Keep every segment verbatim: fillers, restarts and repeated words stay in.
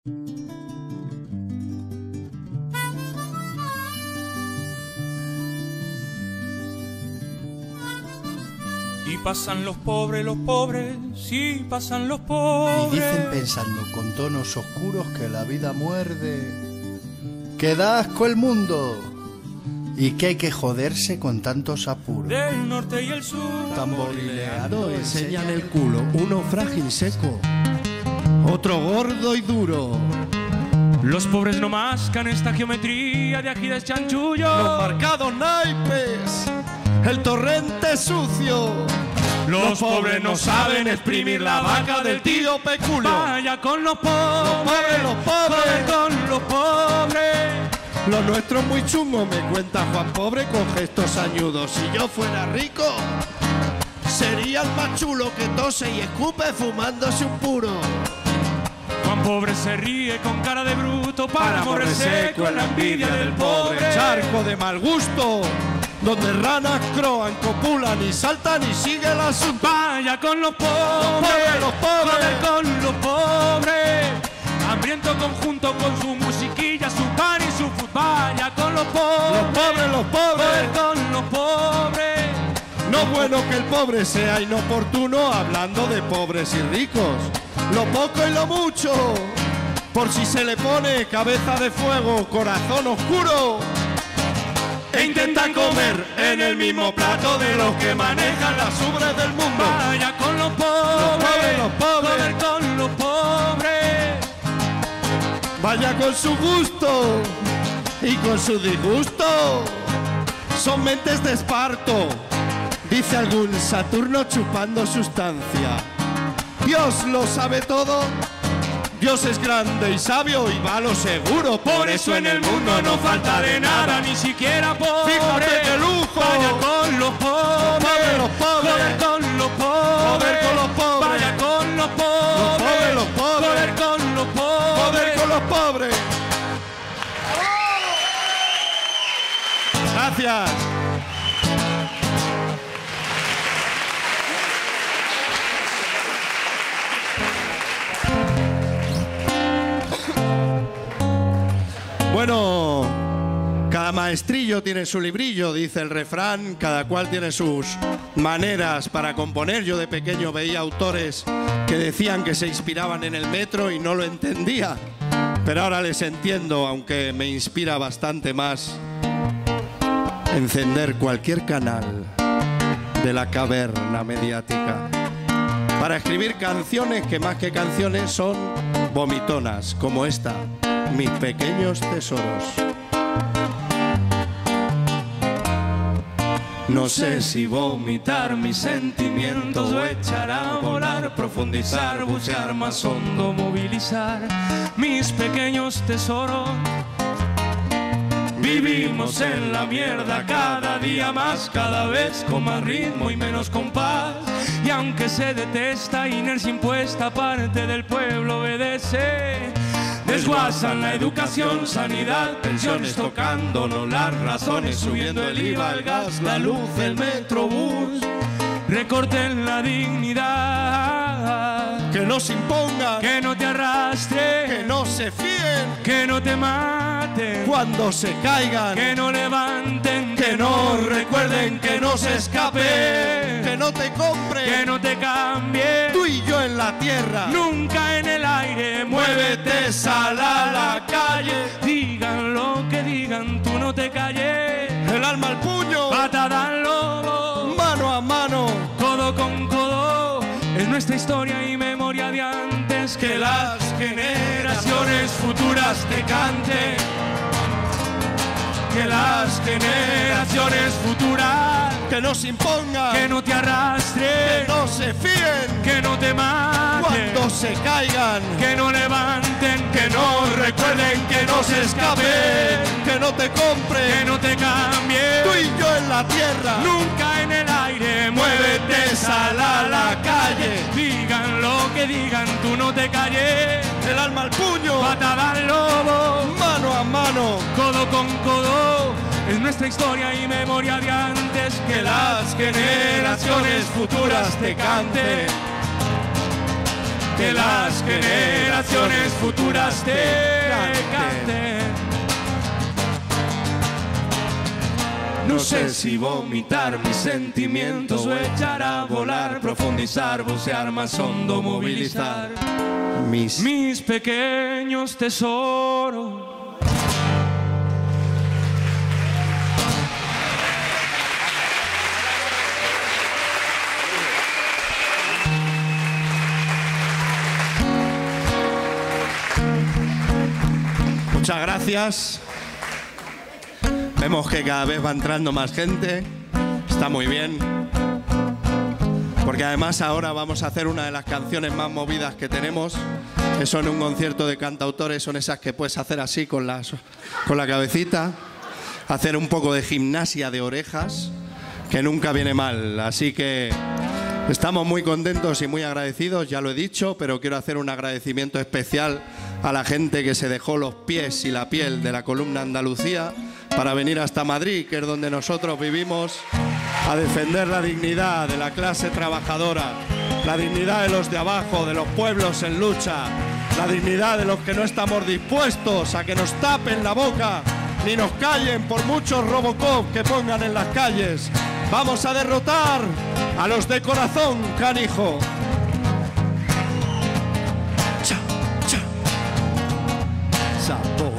Y pasan los pobres, los pobres, sí, pasan los pobres. Y dicen pensando con tonos oscuros que la vida muerde, que da asco el mundo y que hay que joderse con tantos apuros. Del norte y el sur, tamborileando enseñan el culo, uno frágil seco, otro gordo y duro. Los pobres no mascan esta geometría de ajides chanchullos. Los marcados naipes, el torrente sucio. Los, los pobres no saben exprimir la vaca del tío Peculio. Vaya con los pobres, los pobres, los pobres. Con los pobres. Lo nuestro es muy chungo, me cuenta Juan Pobre con gestos añudos. Si yo fuera rico, sería el más chulo que tose y escupe fumándose un puro. Juan Pobre se ríe con cara de bruto para morrer seco en la envidia del pobre. Charco de mal gusto, donde ranas croan, copulan y saltan y sigue el asunto. Vaya con los pobres, los pobres, con los pobres. Hambriento conjunto con su musiquilla, su pan y su fútbol. Vaya con los pobres, los pobres, los pobres, con los pobres. No es bueno que el pobre sea inoportuno hablando de pobres y ricos. Lo poco y lo mucho, por si se le pone cabeza de fuego, corazón oscuro. E intentan comer en el mismo plato de los que manejan las ubres del mundo. Vaya con los pobres, los pobres, los pobres, con los pobres. Vaya con su gusto y con su disgusto. Son mentes de esparto, dice algún Saturno chupando sustancia. Dios lo sabe todo, Dios es grande y sabio y va lo seguro. Por eso en el mundo no falta de nada, ni siquiera pobre. Fíjate qué lujo. Vaya con los pobres, los pobres, poder con los pobres, poder con los pobres. Vaya con los pobres, los pobres, poder con los pobres, poder con los pobres. Gracias. Bueno, cada maestrillo tiene su librillo, dice el refrán, cada cual tiene sus maneras para componer. Yo de pequeño veía autores que decían que se inspiraban en el metro y no lo entendía, pero ahora les entiendo, aunque me inspira bastante más encender cualquier canal de la caverna mediática para escribir canciones que más que canciones son vomitonas, como esta. Mis pequeños tesoros. No sé si vomitar mis sentimientos o echar a volar, profundizar, bucear más hondo, movilizar mis pequeños tesoros. Vivimos en la mierda cada día más, cada vez con más ritmo y menos compás. Y aunque se detesta, inercia impuesta, parte del pueblo obedece. Desguazan la educación, sanidad, pensiones, tocándonos las razones, subiendo el I V A, el gas, la luz, el metrobús. Recorten la dignidad, que no se impongan, que no te arrastren, que no se fíen, que no te maten cuando se caigan, que no levanten, que no recuerden, que no se escapen, que no te compren, que no te cambien. Tú y yo en la tierra, nunca en el aire. Muévete, sal a la calle. Digan lo que digan, tú no te calles. El alma al puño, patada al lodo, mano a mano, codo con codo. Es nuestra historia y memoria de antes, que las generaciones futuras te canten. Que las generaciones futuras, que no se impongan, que no te arrastren, que no se fíen, que no te maten cuando se caigan, que no levanten, que no recuerden, que no se escapen, que no te compren, que no te cambien. Tú y yo en la tierra, nunca en el aire. Muévete, sal a la calle. Digan lo que digan, tú no te calles. El alma al puño, patada al lobo, mano a mano, codo con codo. Es nuestra historia y memoria de antes, que las generaciones futuras te canten. que las generaciones futuras te canten. No sé si vomitar mis sentimientos o echar a volar, profundizar, bucear más hondo, movilizar Mis, mis pequeños tesoros. Muchas gracias. Vemos que cada vez va entrando más gente. Está muy bien. Porque además ahora vamos a hacer una de las canciones más movidas que tenemos. Eso en un concierto de cantautores son esas que puedes hacer así con, las, con la cabecita. Hacer un poco de gimnasia de orejas, que nunca viene mal. Así que estamos muy contentos y muy agradecidos, ya lo he dicho, pero quiero hacer un agradecimiento especial a la gente que se dejó los pies y la piel de la columna Andalucía para venir hasta Madrid, que es donde nosotros vivimos, a defender la dignidad de la clase trabajadora, la dignidad de los de abajo, de los pueblos en lucha, la dignidad de los que no estamos dispuestos a que nos tapen la boca ni nos callen por muchos Robocop que pongan en las calles. Vamos a derrotar a los de corazón, canijo. Cha, cha. Sapo.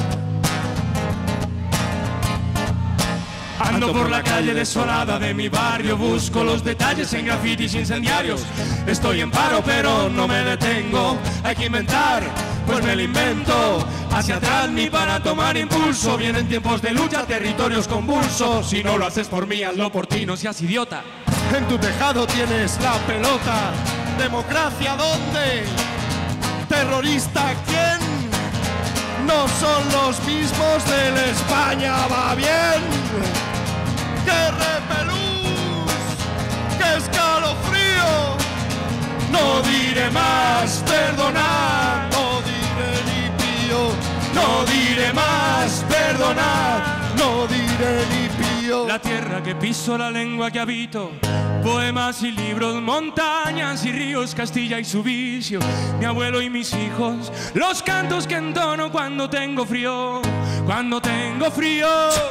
Ando por la calle desolada de mi barrio, busco los detalles en grafitis incendiarios. Estoy en paro pero no me detengo, hay que inventar, pues me lo invento. Hacia atrás ni para tomar impulso, vienen tiempos de lucha, territorios convulsos. Si no lo haces por mí, hazlo por ti, no seas idiota. En tu tejado tienes la pelota. ¿Democracia dónde? ¿Terrorista quién? No son los mismos del España va bien. ¡Qué repelús! ¡Qué escalofrío! No diré más, perdonad. No diré ni pío. No diré más, perdonad. No diré ni pío. La tierra que piso, la lengua que habito, poemas y libros, montañas y ríos, Castilla y su vicio, mi abuelo y mis hijos, los cantos que entono cuando tengo frío, cuando tengo frío,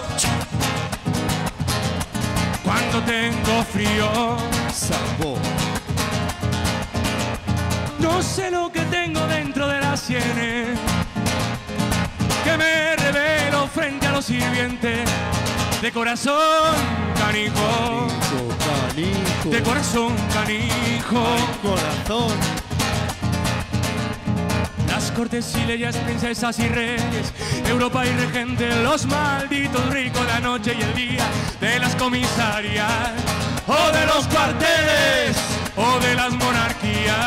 cuando tengo frío. Sabor. No sé lo que tengo dentro de las sienes, que me revelo frente a los sirvientes. De corazón, canijo, Canijo. de corazón, canijo. Ay, corazón. Las cortes y leyes, princesas y reyes, Europa y regentes, los malditos ricos, la noche y el día, de las comisarias, o de los cuarteles, o de las monarquías.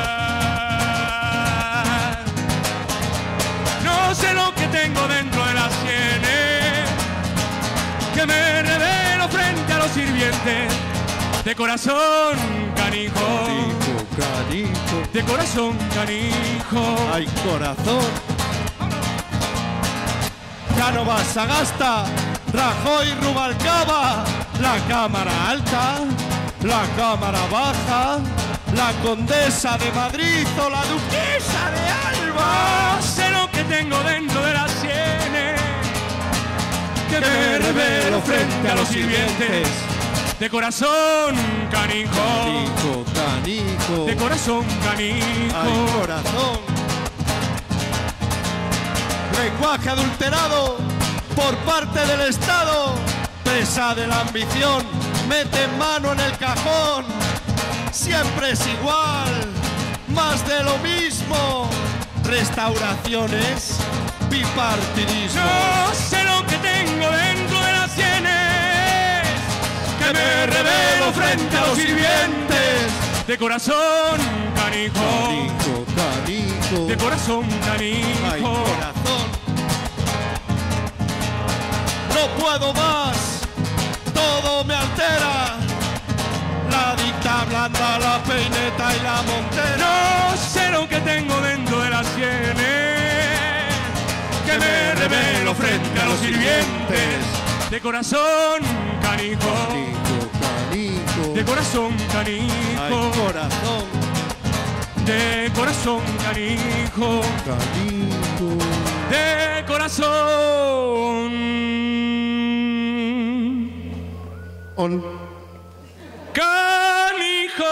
No sé lo que tengo dentro de las sienes, que me revelo frente a los sirvientes. De corazón, canijo, Canijo, canijo. de corazón, canijo. Ay, corazón. Cánovas, Sagasta, Rajoy, Rubalcaba, la Cámara Alta, la Cámara Baja, la Condesa de Madrid o la Duquesa de Alba. No sé lo que tengo dentro de las sienes, que me revelo frente a los sirvientes. De corazón, canijo, Canijo, canijo. de corazón, Ay, canijo. corazón. Lenguaje adulterado por parte del Estado. Presa de la ambición, mete mano en el cajón. Siempre es igual, más de lo mismo. Restauraciones, bipartidismo. No sé lo que tengo dentro de las sienes, que me revelo frente a los sirvientes. De corazón, canijo, Canijo, canijo. de corazón, Ay, canijo. corazón. No puedo más, todo me altera. La dicta blanda, la peineta y la montera. No sé lo que tengo dentro de las sienes, que me revelo frente a los sirvientes. De corazón, canijo, Canijo, canijo. de corazón, Ay, canijo. corazón. de corazón canijo, Canijo. de corazón On. canijo.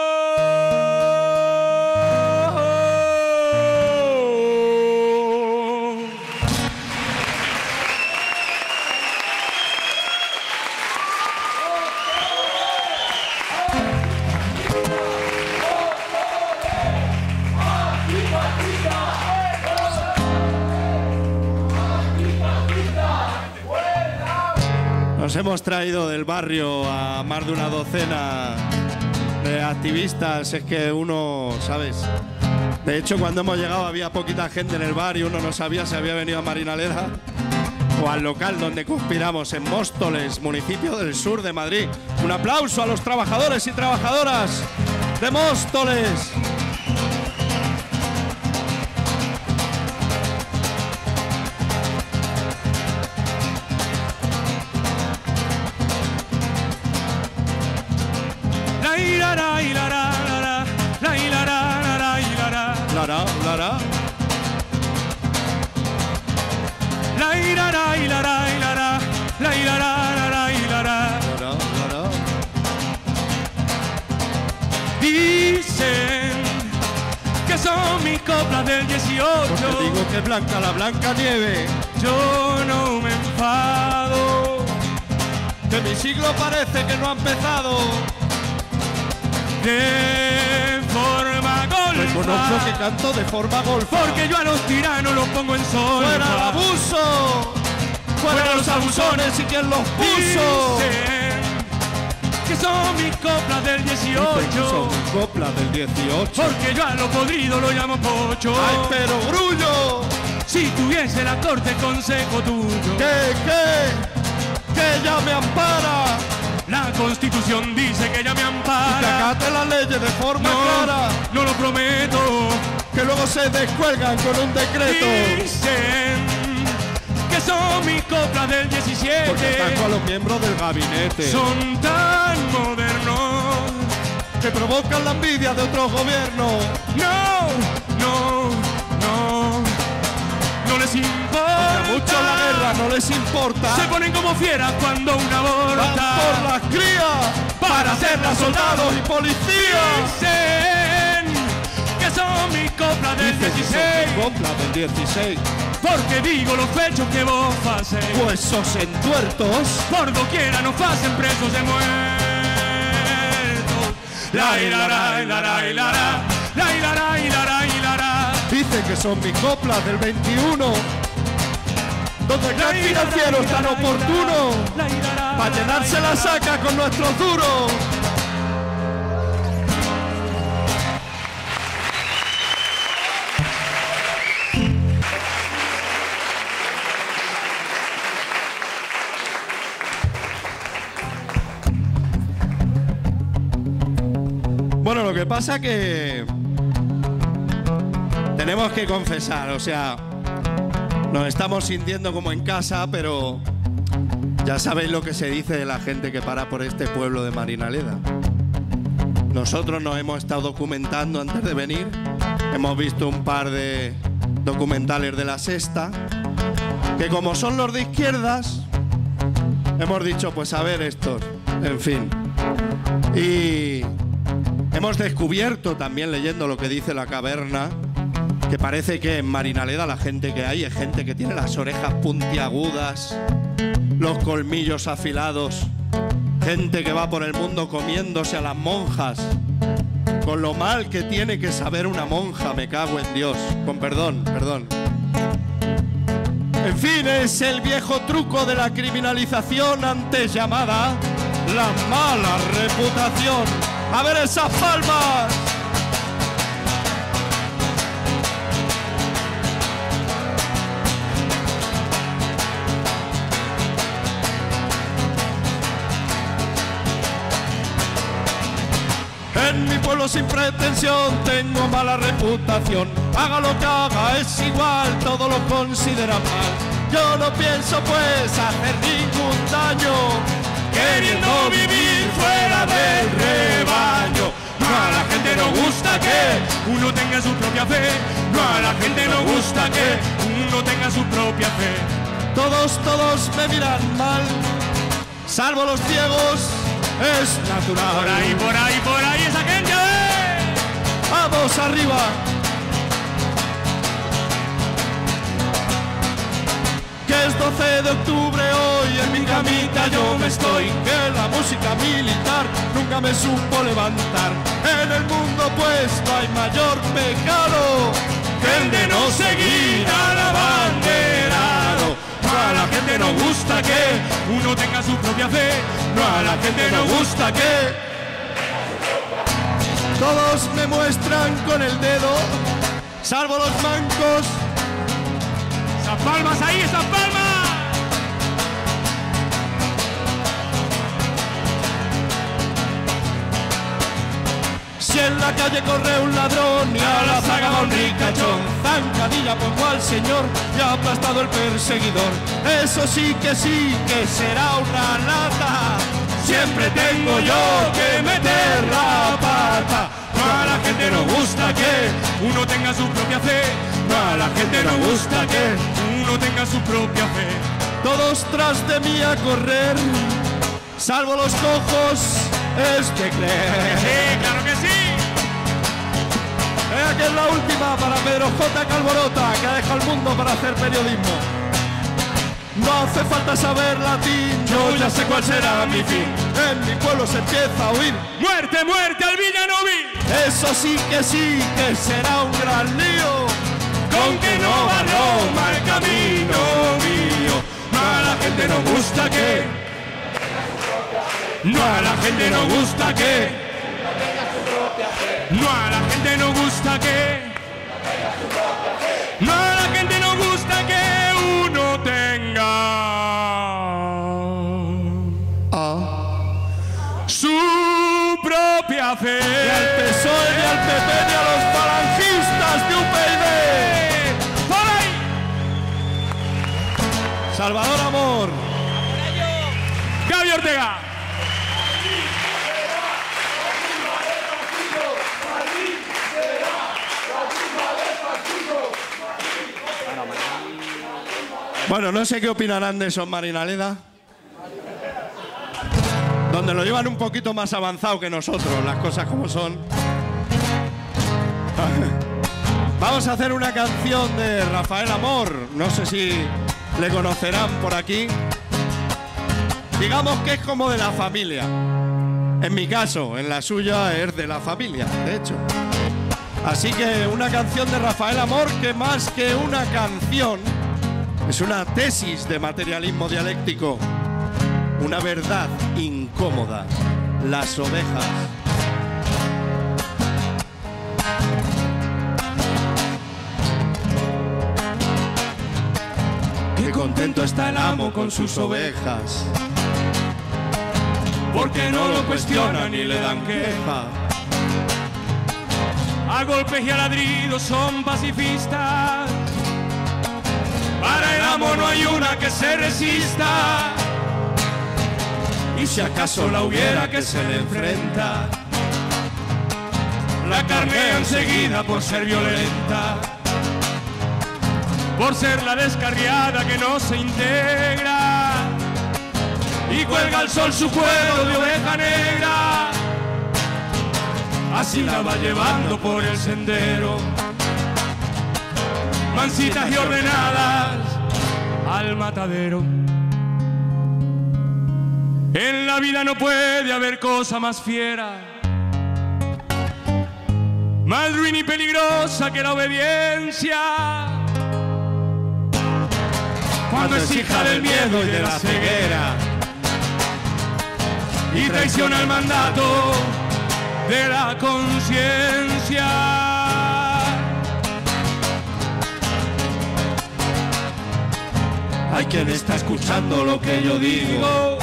Nos hemos traído del barrio a más de una docena de activistas. Es que uno, ¿sabes? De hecho, cuando hemos llegado había poquita gente en el bar y uno no sabía si había venido a Marinaleda o al local donde conspiramos en Móstoles, municipio del sur de Madrid. Un aplauso a los trabajadores y trabajadoras de Móstoles. La ilara, ilara, lara, la ilara, lara, ilara. Lara, lara. La ilara, ilara, ilara, la ilara, lara, ilara. Lara, lara. Dicen que son mis coplas del dieciocho. Porque digo que blanca la blanca nieve. Yo no me enfado. Que mi siglo parece que no ha empezado. De forma Reconozco golfa, que canto de forma golfa. porque yo a los tiranos los pongo en sol. ¡Fuera el abuso! ¡Fuera los abusones y quien los puso! Dicen que son mis coplas del dieciocho. Son coplas del dieciocho. Porque yo a lo podrido lo llamo pocho. ¡Ay, pero grullo! Si tuviese la corte consejo tuyo. ¿Qué, qué? ¡Que ya me ampara! La Constitución dice que ya me Que ampara. acate las leyes de forma No, clara. no lo prometo. Que luego se descuelgan con un decreto. Dicen que son mis coplas del Porque diecisiete. ataco a los miembros del gabinete. Son tan modernos. Que provocan la envidia de otros gobiernos. No, no, no. No les importa. A muchos la guerra no les importa. Se ponen como fieras cuando una Van aborta. por las crías para hacerlas soldados y policías. Dicen que son mis coplas del Dicen que dieciséis. son coplas del dieciséis. Porque digo los pechos que vos haces. Huesos entuertos. Por doquiera nos hacen presos de muertos. La hilara, hilara, hilara. La hilara, hilara, hilara. Dicen que son mis coplas del veintiuno. Donde el gran financiero es tan oportuno para llenarse la saca con nuestros duros. Bueno, lo que pasa que tenemos que confesar, o sea, nos estamos sintiendo como en casa, pero ya sabéis lo que se dice de la gente que para por este pueblo de Marinaleda. Nosotros nos hemos estado documentando antes de venir, hemos visto un par de documentales de La Sexta, que como son los de izquierdas, hemos dicho, pues a ver estos, en fin. Y hemos descubierto también, leyendo lo que dice La Caverna, que parece que en Marinaleda la gente que hay es gente que tiene las orejas puntiagudas, los colmillos afilados, gente que va por el mundo comiéndose a las monjas, con lo mal que tiene que saber una monja, me cago en Dios, con perdón, perdón. En fin, es el viejo truco de la criminalización antes llamada la mala reputación. ¡A ver esas palmas! En mi pueblo sin pretensión tengo mala reputación. Haga lo que haga, es igual, todo lo consideran mal. Yo no pienso pues hacer ningún daño, queriendo vivir fuera del rebaño. No a la gente nos gusta que uno tenga su propia fe. No a la gente nos gusta que uno tenga su propia fe. Todos, todos me miran mal, salvo los ciegos, es natural. Por ahí, por ahí, por ahí esa gente, ¿eh? ¡Vamos arriba! Que es doce de octubre hoy, en mi camita yo me estoy. Que la música militar nunca me supo levantar. En el mundo pues no hay mayor pecado que el de no seguir al abanderado. No a la gente nos gusta que uno tenga su propia fe. No a la gente nos gusta que todos me muestran con el dedo, salvo los mancos. ¡Esas palmas ahí, esas palmas! Si en la calle corre un ladrón y a la zaga va un ricachón, zancadilla pongo al señor y ha aplastado el perseguidor. Eso sí que sí, que será una lata. Siempre tengo yo que meter la pata. No a la gente nos gusta que uno tenga su propia fe. No a la gente nos gusta que uno tenga su propia fe. Todos tras de mí a correr, salvo los cojos, es de creer. Sí, claro que sí. Venga, que es la última para Pedro J. Calborota, que ha dejado el mundo para hacer periodismo. No hace falta saber latín, yo ya sé cuál será mi fin. En mi pueblo se empieza a oír: ¡muerte, muerte al villano vil! Eso sí que sí, que será un gran lío. Con que no va Roma el camino mío. No a la gente nos gusta que No a la gente nos gusta que No a la gente nos gusta que No a la gente nos gusta que uno tenga Ah. su propia fe. Ni al P S O E, ni al P P, ni a los falangistas de U P YD. ¡Por ahí! Salvador Amor. Gaby Ortega. Bueno, no sé qué opinarán de eso en Marinaleda, donde lo llevan un poquito más avanzado que nosotros, las cosas como son. Vamos a hacer una canción de Rafael Amor, no sé si le conocerán por aquí. Digamos que es como de la familia. En mi caso, en la suya es de la familia, de hecho. Así que una canción de Rafael Amor que más que una canción es una tesis de materialismo dialéctico, una verdad incómoda, las ovejas. Qué contento está el amo con sus ovejas, Porque no lo cuestionan ni le dan queja. A golpes y a ladridos son pacifistas. Para el amo no hay una que se resista. Y si acaso la hubiera que se le enfrenta, la carnea enseguida por ser violenta, por ser la descarriada que no se integra y cuelga al sol su cuero de oveja negra. Así la va llevando por el sendero, mansitas y ordenadas al matadero. En la vida no puede haber cosa más fiera, más ruin y peligrosa que la obediencia, cuando es hija del miedo y de la ceguera y traiciona el mandato de la conciencia. Hay quien está escuchando lo que yo digo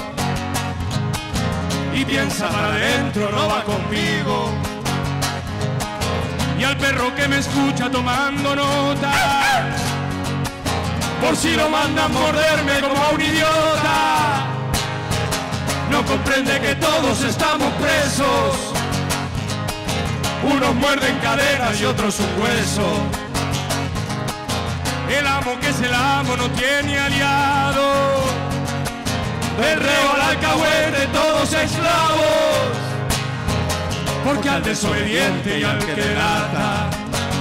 y piensa para adentro, no va conmigo. Y al perro que me escucha tomando nota, por si lo mandan morderme como a un idiota, no comprende que todos estamos presos unos muerden caderas y otros un hueso. El amo que es el amo no tiene aliado. Del reo al alcahuete todos esclavos. Porque al desobediente y al que delata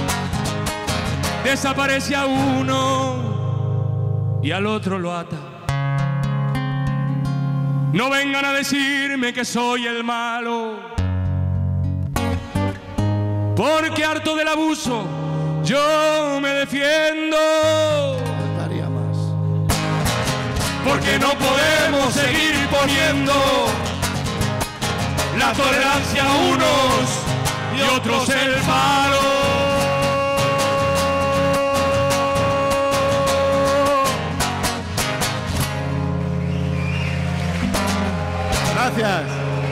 desaparece a uno y al otro lo ata. No vengan a decirme que soy el malo, porque harto del abuso yo me defiendo. Faltaría más. Porque no podemos seguir poniendo la tolerancia a unos y otros el palo. Gracias.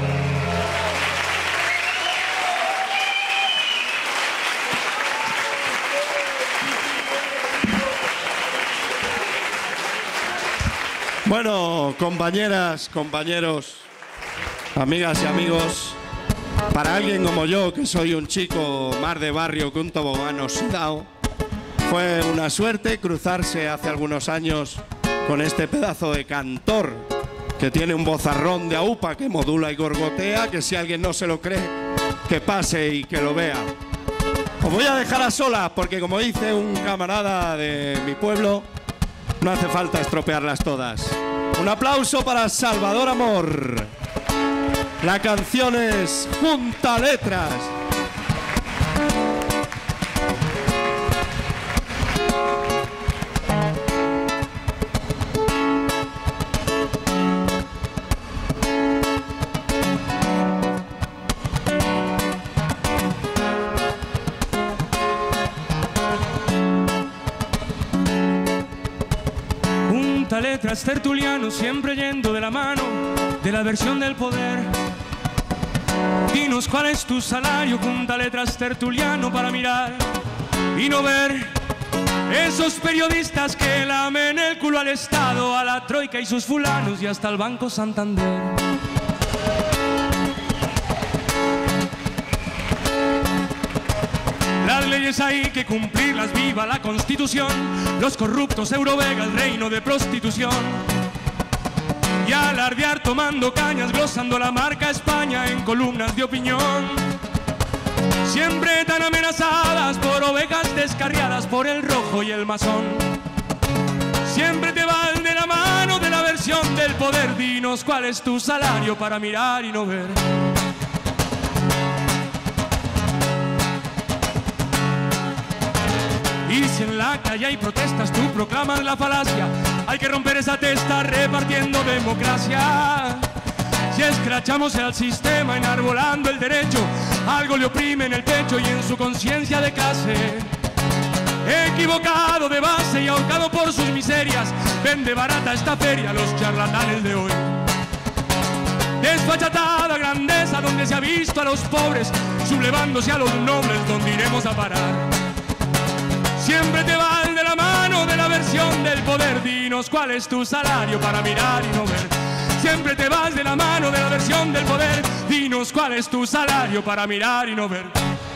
Bueno, compañeras, compañeros, amigas y amigos, para alguien como yo, que soy un chico más de barrio que un tobogán oxidado, fue una suerte cruzarse hace algunos años con este pedazo de cantor que tiene un vozarrón de aupa que modula y gorgotea, que si alguien no se lo cree, que pase y que lo vea. Os voy a dejar a solas porque, como dice un camarada de mi pueblo, no hace falta estropearlas todas. Un aplauso para Salvador Amor. La canción es Junta Letras. Letras tertulianos, siempre yendo de la mano de la versión del poder. Dinos cuál es tu salario, junta letras tertuliano, para mirar y no ver esos periodistas que lamen el culo al Estado, a la troika y sus fulanos y hasta el Banco Santander. Las leyes hay que cumplirlas, viva la Constitución. Los corruptos Eurovega, el reino de prostitución. Y alardear tomando cañas, glosando la marca España en columnas de opinión. Siempre tan amenazadas por ovejas descarriadas por el rojo y el masón. Siempre te van de la mano de la versión del poder. Dinos cuál es tu salario para mirar y no ver. Y si en la calle hay protestas, tú proclamas la falacia. Hay que romper esa testa repartiendo democracia. Si escrachamos al sistema enarbolando el derecho, algo le oprime en el pecho y en su conciencia de clase. Equivocado de base y ahorcado por sus miserias, vende barata esta feria los charlatanes de hoy. Desfachatada grandeza donde se ha visto a los pobres sublevándose a los nobles, donde iremos a parar. Siempre te van de la mano de la versión del poder. Dinos cuál es tu salario para mirar y no ver. Siempre te vas de la mano de la versión del poder. Dinos cuál es tu salario para mirar y no ver.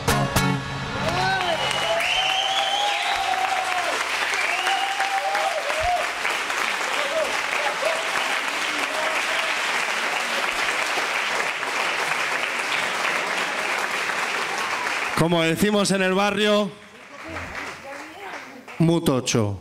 Como decimos en el barrio, mutocho.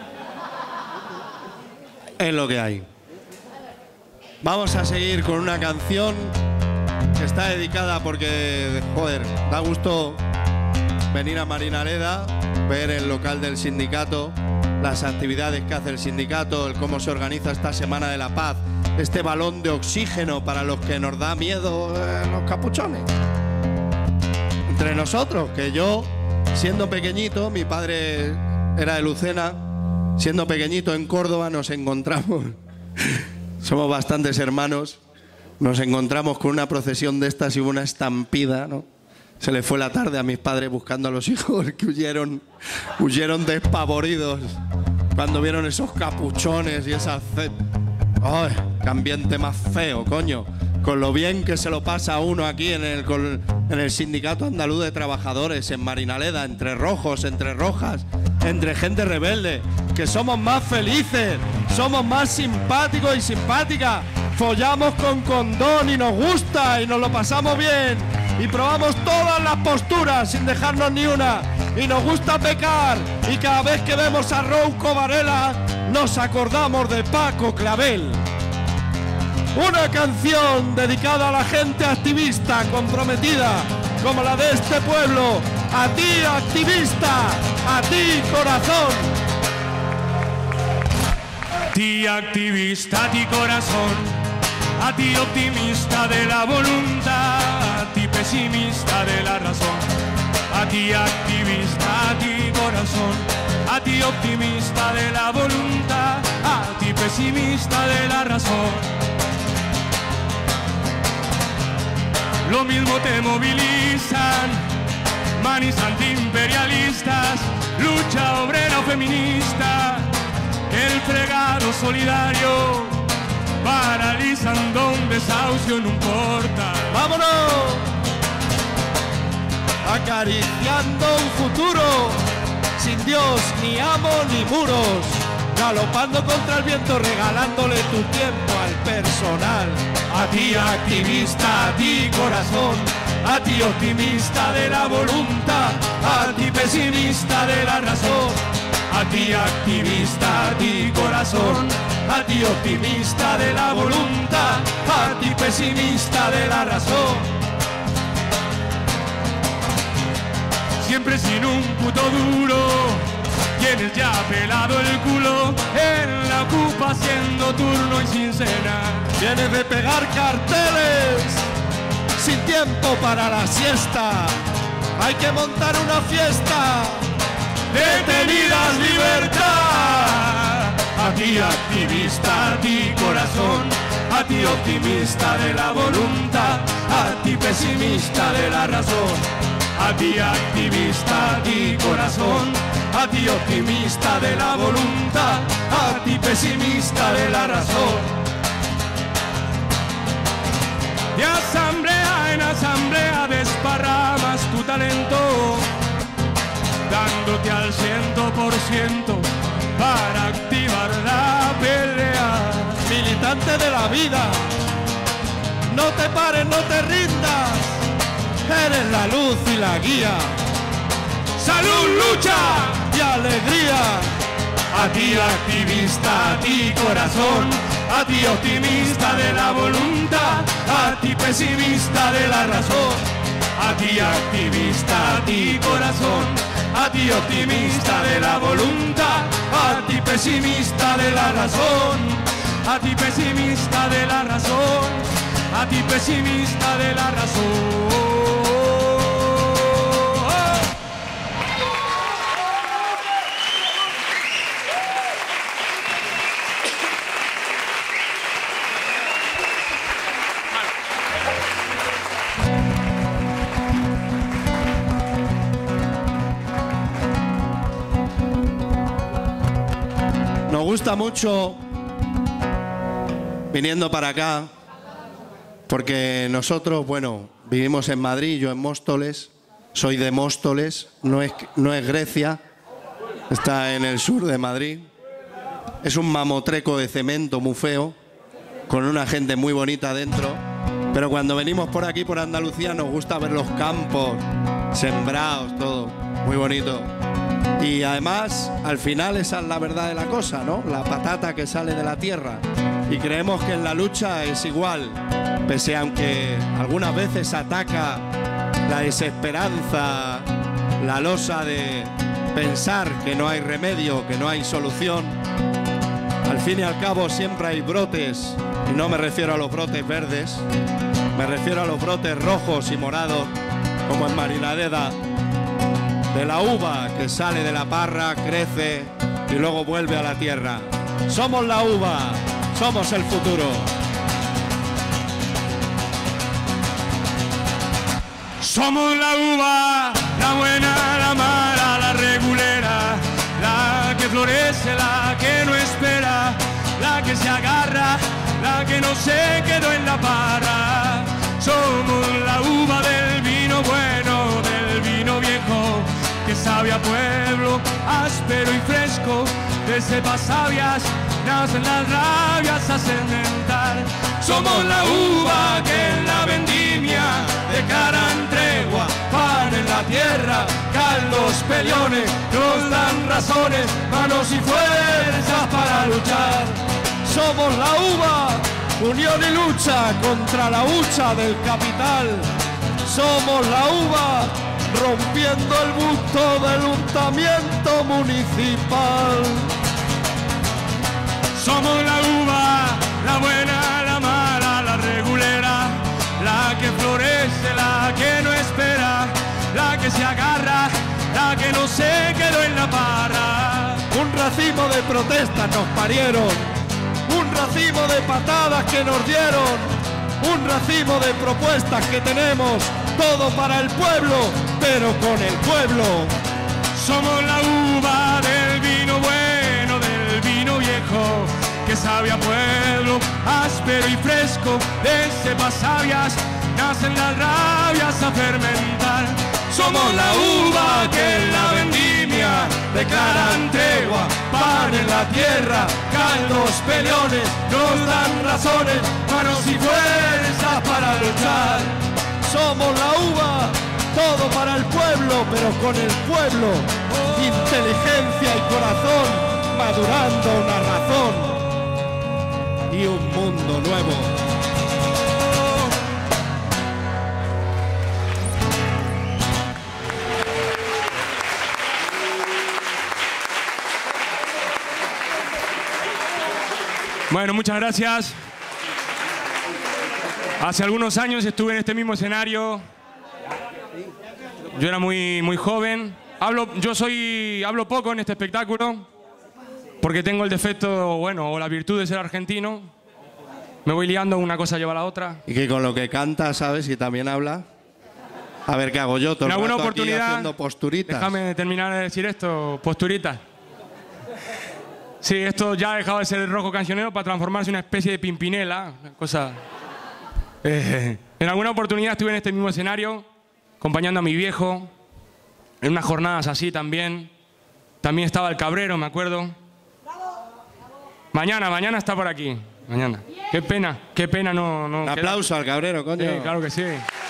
Es lo que hay. Vamos a seguir con una canción que está dedicada porque, joder, da gusto venir a Marinaleda, ver el local del sindicato, las actividades que hace el sindicato, el cómo se organiza esta Semana de la Paz, este balón de oxígeno para los que nos da miedo eh, los capuchones. Entre nosotros, que yo, siendo pequeñito, mi padre era de Lucena, siendo pequeñito en Córdoba nos encontramos, somos bastantes hermanos, nos encontramos con una procesión de estas y una estampida, ¿no? Se les fue la tarde a mis padres buscando a los hijos que huyeron, huyeron despavoridos cuando vieron esos capuchones y esas... ¡Ay, qué ambiente más feo, coño! con lo bien que se lo pasa a uno aquí en el, en el Sindicato Andaluz de Trabajadores, en Marinaleda, entre rojos, entre rojas, entre gente rebelde, que somos más felices, somos más simpáticos y simpáticas, follamos con condón y nos gusta y nos lo pasamos bien y probamos todas las posturas sin dejarnos ni una y nos gusta pecar y cada vez que vemos a Rouco Varela nos acordamos de Paco Clavel. Una canción dedicada a la gente activista, comprometida, como la de este pueblo. A ti, activista, a ti, corazón. A ti, activista, a ti, corazón. A ti, optimista de la voluntad. A ti, pesimista de la razón. A ti, activista, a ti, corazón. A ti, optimista de la voluntad. A ti, pesimista de la razón. Lo mismo te movilizan, manis antiimperialistas, lucha obrera o feminista, el fregado solidario, paralizando un desahucio en un portal. ¡Vámonos! Acariciando un futuro, sin Dios, ni amo, ni muros, galopando contra el viento, regalándole tu tiempo al personal. A ti, activista, a ti, corazón, a ti, optimista de la voluntad, a ti, pesimista de la razón. A ti, activista, a ti, corazón, a ti, optimista de la voluntad, a ti, pesimista de la razón. Siempre sin un puto duro, tienes ya pelado el culo, en la ocupa haciendo turno y sin cena. Vienes de pegar carteles, sin tiempo para la siesta. Hay que montar una fiesta. ¡Detenidas libertad! A ti, activista, a ti, corazón, a ti, optimista de la voluntad, a ti, pesimista de la razón. A ti, activista, a ti, corazón, a ti, optimista de la voluntad, a ti, pesimista de la razón. De asamblea en asamblea desparramas tu talento, dándote al ciento por ciento para activar la pelea. Militante de la vida, no te pares, no te rindas, eres la luz y la guía. ¡Salud, lucha y alegría! A ti, activista, a ti, corazón, a ti, optimista de la voluntad, a ti, pesimista de la razón. A ti, activista, a ti, corazón, a ti, optimista de la voluntad, a ti, pesimista de la razón. A ti, pesimista de la razón, a ti, pesimista de la razón. Nos gusta mucho viniendo para acá, porque nosotros, bueno, vivimos en Madrid, yo en Móstoles, soy de Móstoles, no es, no es Grecia, está en el sur de Madrid. Es un mamotreco de cemento muy feo, con una gente muy bonita dentro, pero cuando venimos por aquí, por Andalucía, nos gusta ver los campos sembrados, todo, muy bonito. Y además, al final esa es la verdad de la cosa, ¿no? La patata que sale de la tierra. Y creemos que en la lucha es igual, pese a que algunas veces ataca la desesperanza, la losa de pensar que no hay remedio, que no hay solución. Al fin y al cabo siempre hay brotes, y no me refiero a los brotes verdes, me refiero a los brotes rojos y morados, como en Marinaleda, de la uva que sale de la parra, crece y luego vuelve a la tierra. Somos la uva, somos el futuro. Somos la uva, la buena, la mala, la regulera, la que florece, la que no espera, la que se agarra, la que no se quedó en la parra. Somos la uva del vino bueno, del vino viejo, que sabe a pueblo, áspero y fresco. De cepas sabias nacen las rabias a cementar. Somos la uva que en la vendimia declaran tregua, pan en la tierra, caldos, peliones, nos dan razones, manos y fuerzas para luchar. Somos la uva, unión y lucha contra la hucha del capital. Somos la uva, rompiendo el busto del untamiento municipal. Somos la uva, la buena, la mala, la regulera, la que florece, la que no espera, la que se agarra, la que no se quedó en la parra. Un racimo de protestas nos parieron, un racimo de patadas que nos dieron, un racimo de propuestas que tenemos, todo para el pueblo, pero con el pueblo. Somos la uva del vino bueno, del vino viejo, que sabe a pueblo, áspero y fresco. De cepas sabias nacen las rabias a fermentar. Somos la uva que en la vendimia declaran tregua, pan en la tierra, caldos, peleones, nos dan razones, manos y fuerzas para luchar. Somos la uva, todo para el pueblo, pero con el pueblo, inteligencia y corazón, madurando una razón y un mundo nuevo. Bueno, muchas gracias. Hace algunos años estuve en este mismo escenario. Yo era muy, muy joven. Hablo, yo soy, hablo poco en este espectáculo porque tengo el defecto, bueno, o la virtud de ser argentino. Me voy liando, una cosa lleva a la otra. Y que con lo que canta, ¿sabes? Y también habla. A ver qué hago yo, todo en el alguna rato aquí oportunidad, haciendo posturitas. Déjame terminar de decir esto, posturitas. Sí, esto ya ha dejado de ser el rojo cancionero para transformarse en una especie de Pimpinela, una cosa. Eh, en alguna oportunidad estuve en este mismo escenario, acompañando a mi viejo, en unas jornadas así también. También estaba el Cabrero, me acuerdo. Mañana, mañana está por aquí. Mañana. Qué pena, qué pena no... no Un aplauso al Cabrero, coño. Sí, claro que sí.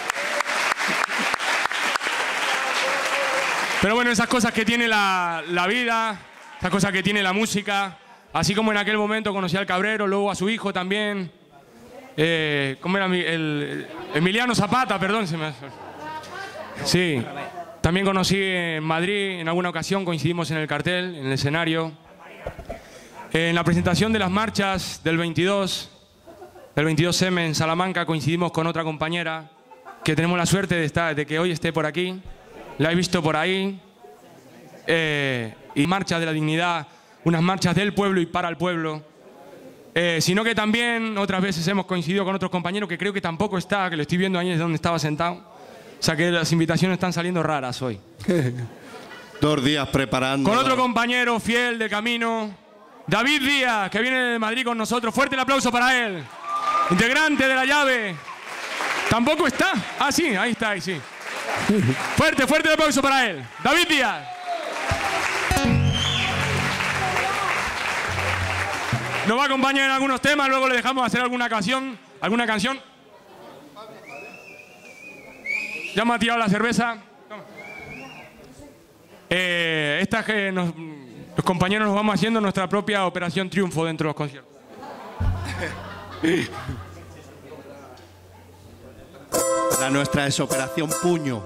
Pero bueno, esas cosas que tiene la, la vida, esas cosas que tiene la música, así como en aquel momento conocí al Cabrero, luego a su hijo también. Eh, ¿Cómo era? El, el, Emiliano Zapata, perdón. Se me... Sí. También conocí en Madrid, en alguna ocasión coincidimos en el cartel, en el escenario. En la presentación de las marchas del veintidós, del veintidós eme en Salamanca, coincidimos con otra compañera que tenemos la suerte de, estar, de que hoy esté por aquí. La he visto por ahí. Eh, y marchas de la dignidad, unas marchas del pueblo y para el pueblo. Eh, sino que también otras veces hemos coincidido con otros compañeros que creo que tampoco está, que lo estoy viendo ahí desde donde estaba sentado. O sea que las invitaciones están saliendo raras hoy. Dos días preparando. Con otro compañero fiel de camino, David Díaz, que viene de Madrid con nosotros. Fuerte el aplauso para él. Integrante de La Llave. ¿Tampoco está? Ah, sí, ahí está, ahí sí. Fuerte, fuerte el aplauso para él. David Díaz. Nos va a acompañar en algunos temas, luego le dejamos hacer alguna canción. ¿Alguna canción? Ya me ha tirado la cerveza. Eh, esta que nos, los compañeros nos vamos haciendo nuestra propia Operación Triunfo dentro de los conciertos. La nuestra es Operación Puño.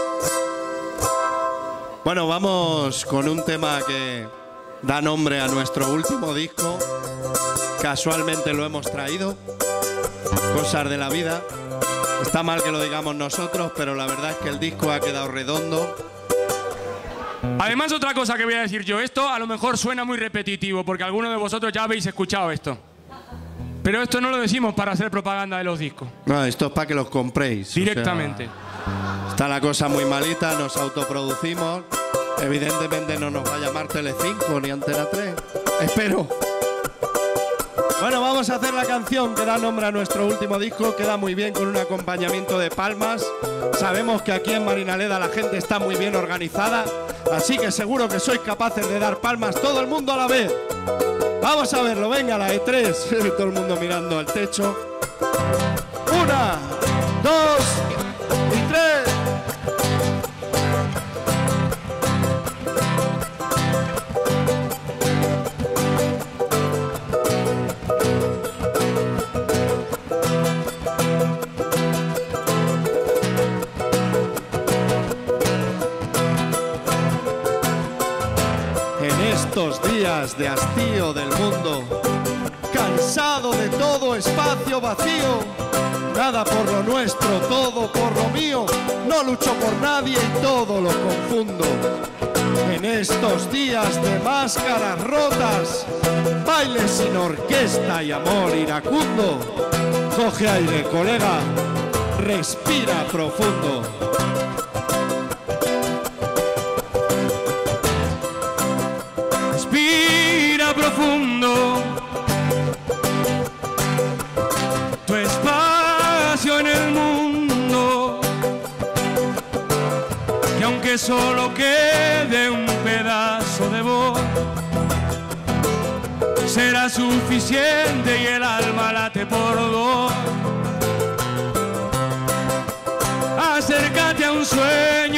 Bueno, vamos con un tema que da nombre a nuestro último disco. Casualmente lo hemos traído. Cosas de la vida. Está mal que lo digamos nosotros, pero la verdad es que el disco ha quedado redondo. Además, otra cosa que voy a decir yo. Esto a lo mejor suena muy repetitivo, porque algunos de vosotros ya habéis escuchado esto. Pero esto no lo decimos para hacer propaganda de los discos. No, esto es para que los compréis. Directamente. O sea, está la cosa muy malita, nos autoproducimos. Evidentemente no nos va a llamar Telecinco ni Antena tres. Espero. Bueno, vamos a hacer la canción que da nombre a nuestro último disco. Queda muy bien con un acompañamiento de palmas. Sabemos que aquí en Marinaleda la gente está muy bien organizada, así que seguro que sois capaces de dar palmas todo el mundo a la vez. Vamos a verlo, venga, la de tres. Todo el mundo mirando al techo. Una, dos y tres. Estos días de hastío del mundo, cansado de todo espacio vacío, nada por lo nuestro, todo por lo mío, no lucho por nadie y todo lo confundo. En estos días de máscaras rotas, bailes sin orquesta y amor iracundo, coge aire, colega, respira profundo. Respira profundo, tu espacio en el mundo, y aunque solo quede un pedazo de voz, será suficiente y el alma late por dos. Acércate a un sueño,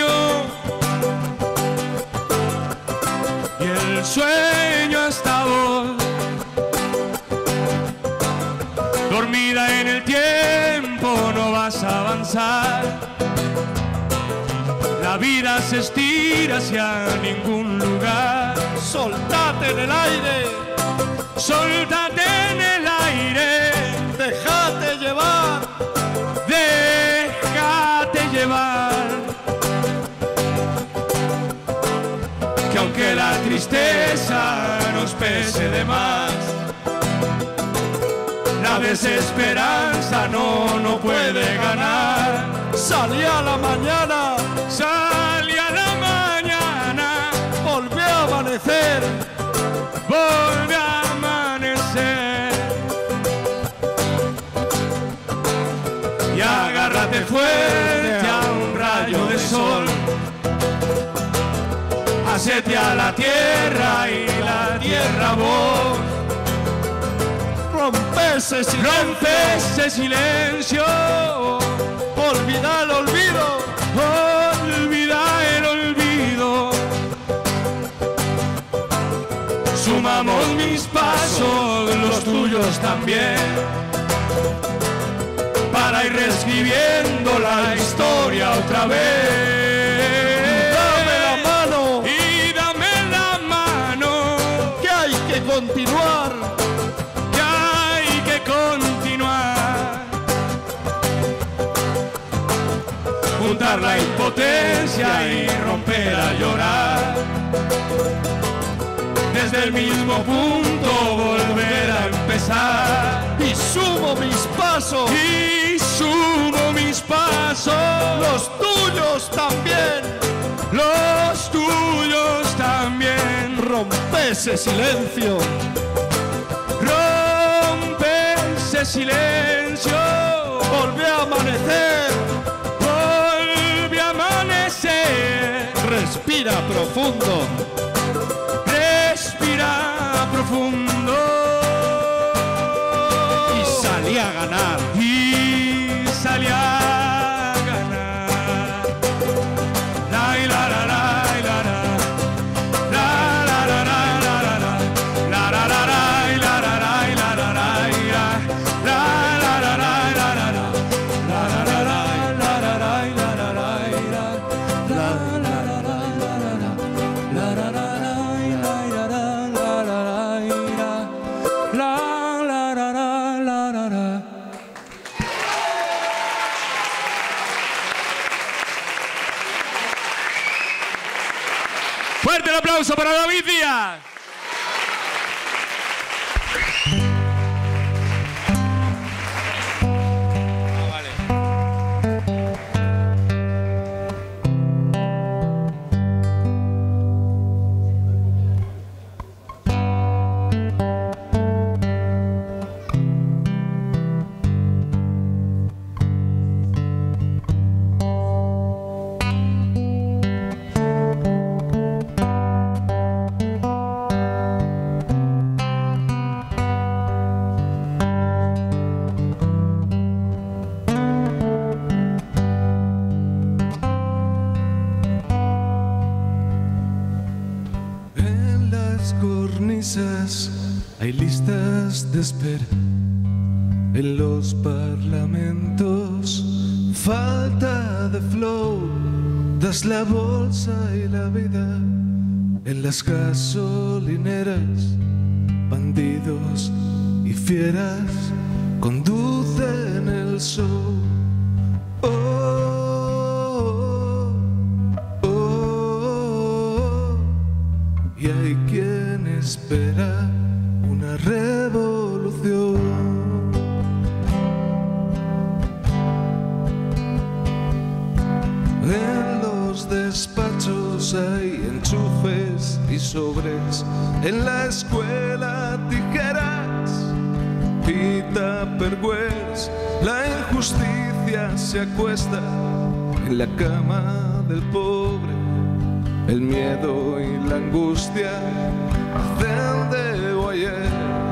el sueño hasta vos, dormida en el tiempo no vas a avanzar. La vida se estira hacia ningún lugar. Soltate en el aire, soltate en el aire, déjate llevar, déjate llevar. Que aunque la tristeza nos pese de más, la desesperanza no, no puede ganar. Salí a la mañana, salí a la mañana, volví a amanecer, volví a amanecer. Y agárrate fuerte a un rayo de sol, hacete a la tierra y la tierra vos. Rompe ese silencio, rompe ese silencio, olvida el olvido, olvida el olvido. Sumamos mis pasos, los tuyos también, para ir reescribiendo la historia otra vez. Dame la mano y dame la mano, que hay que continuar, que hay que continuar. Juntar la impotencia y romper a llorar. Desde el mismo punto volver a empezar. Y sumo mis pasos, y sumo mis pasos, los tuyos también, los tuyos también. Rompe ese silencio, rompe ese silencio, volví a amanecer, volví a amanecer. Respira profundo, respira profundo, y salí a ganar, y salí a ganar. La la la la la la, la la la la la la, la la la la la la la la, la la la la la la, la la la la la la la la. Fuerte el aplauso para David Díaz. Hay listas de espera en los parlamentos, falta de flow, das la bolsa y la vida en las gasolineras, bandidos y fieras conducen el show. Oh, oh, oh, y hay quien espera una revolución. En los despachos hay enchufes y sobres, en la escuela tijeras y tupperwares. La injusticia se acuesta en la cama del pobre, el miedo y la angustia hacen de voyeurs.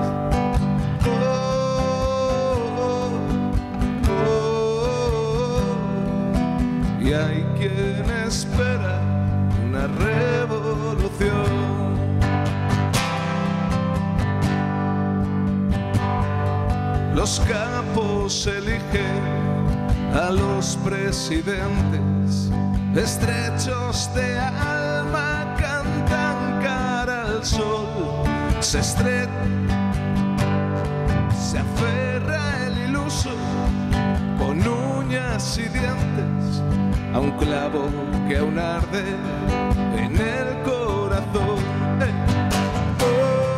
Y hay quien espera una revolución. Los capos eligen a los presidentes, estrechos de alma cantan cara al sol. Se estrecha, se aferra el iluso con uñas y dientes a un clavo que aún arde en el corazón. ¡Hey! Oh,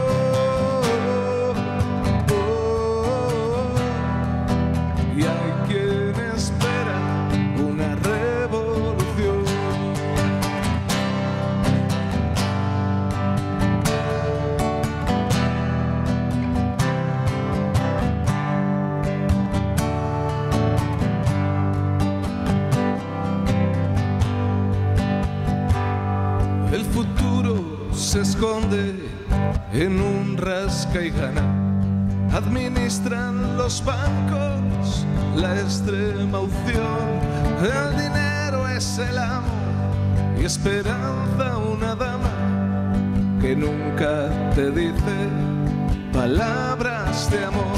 oh, oh, y hay quien espera una revolución. El futuro se esconde en un rasca y gana. Administran los bancos la extrema unción. El dinero es el amo y esperanza una dama que nunca te dice palabras de amor.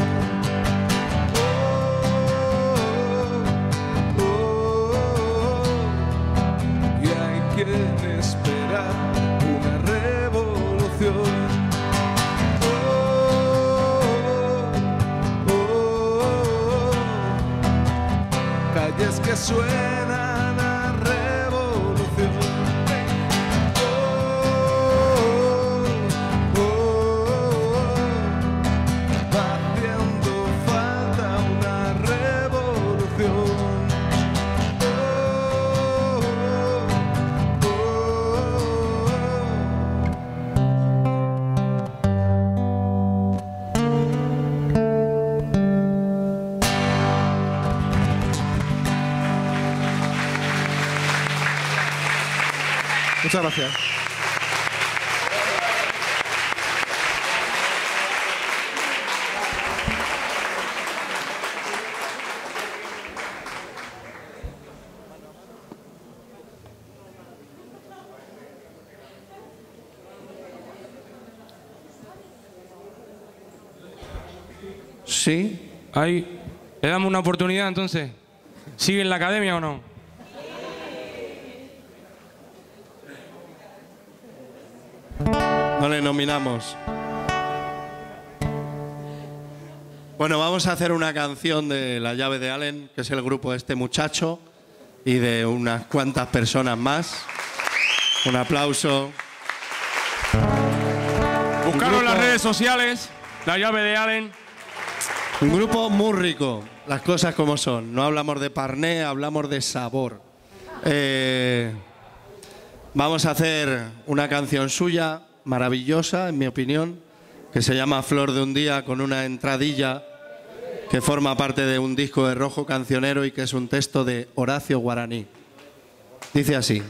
Oh, oh, oh, y hay quien espera una revolución. Calles que suenan a revolución. Oh, oh, oh, va haciendo falta una revolución. Oh, oh, Muchas gracias. Sí, ahí. Le damos una oportunidad entonces. ¿Sigue en la academia o no? No le nominamos. Bueno, vamos a hacer una canción de La Llave de Allen, que es el grupo de este muchacho y de unas cuantas personas más. Un aplauso. Buscaron las redes sociales, La Llave de Allen. Un grupo muy rico, las cosas como son. No hablamos de parné, hablamos de sabor. Eh, vamos a hacer una canción suya, maravillosa, en mi opinión, que se llama Flor de un día, con una entradilla que forma parte de un disco de Rojo Cancionero y que es un texto de Horacio Guaraní. Dice así.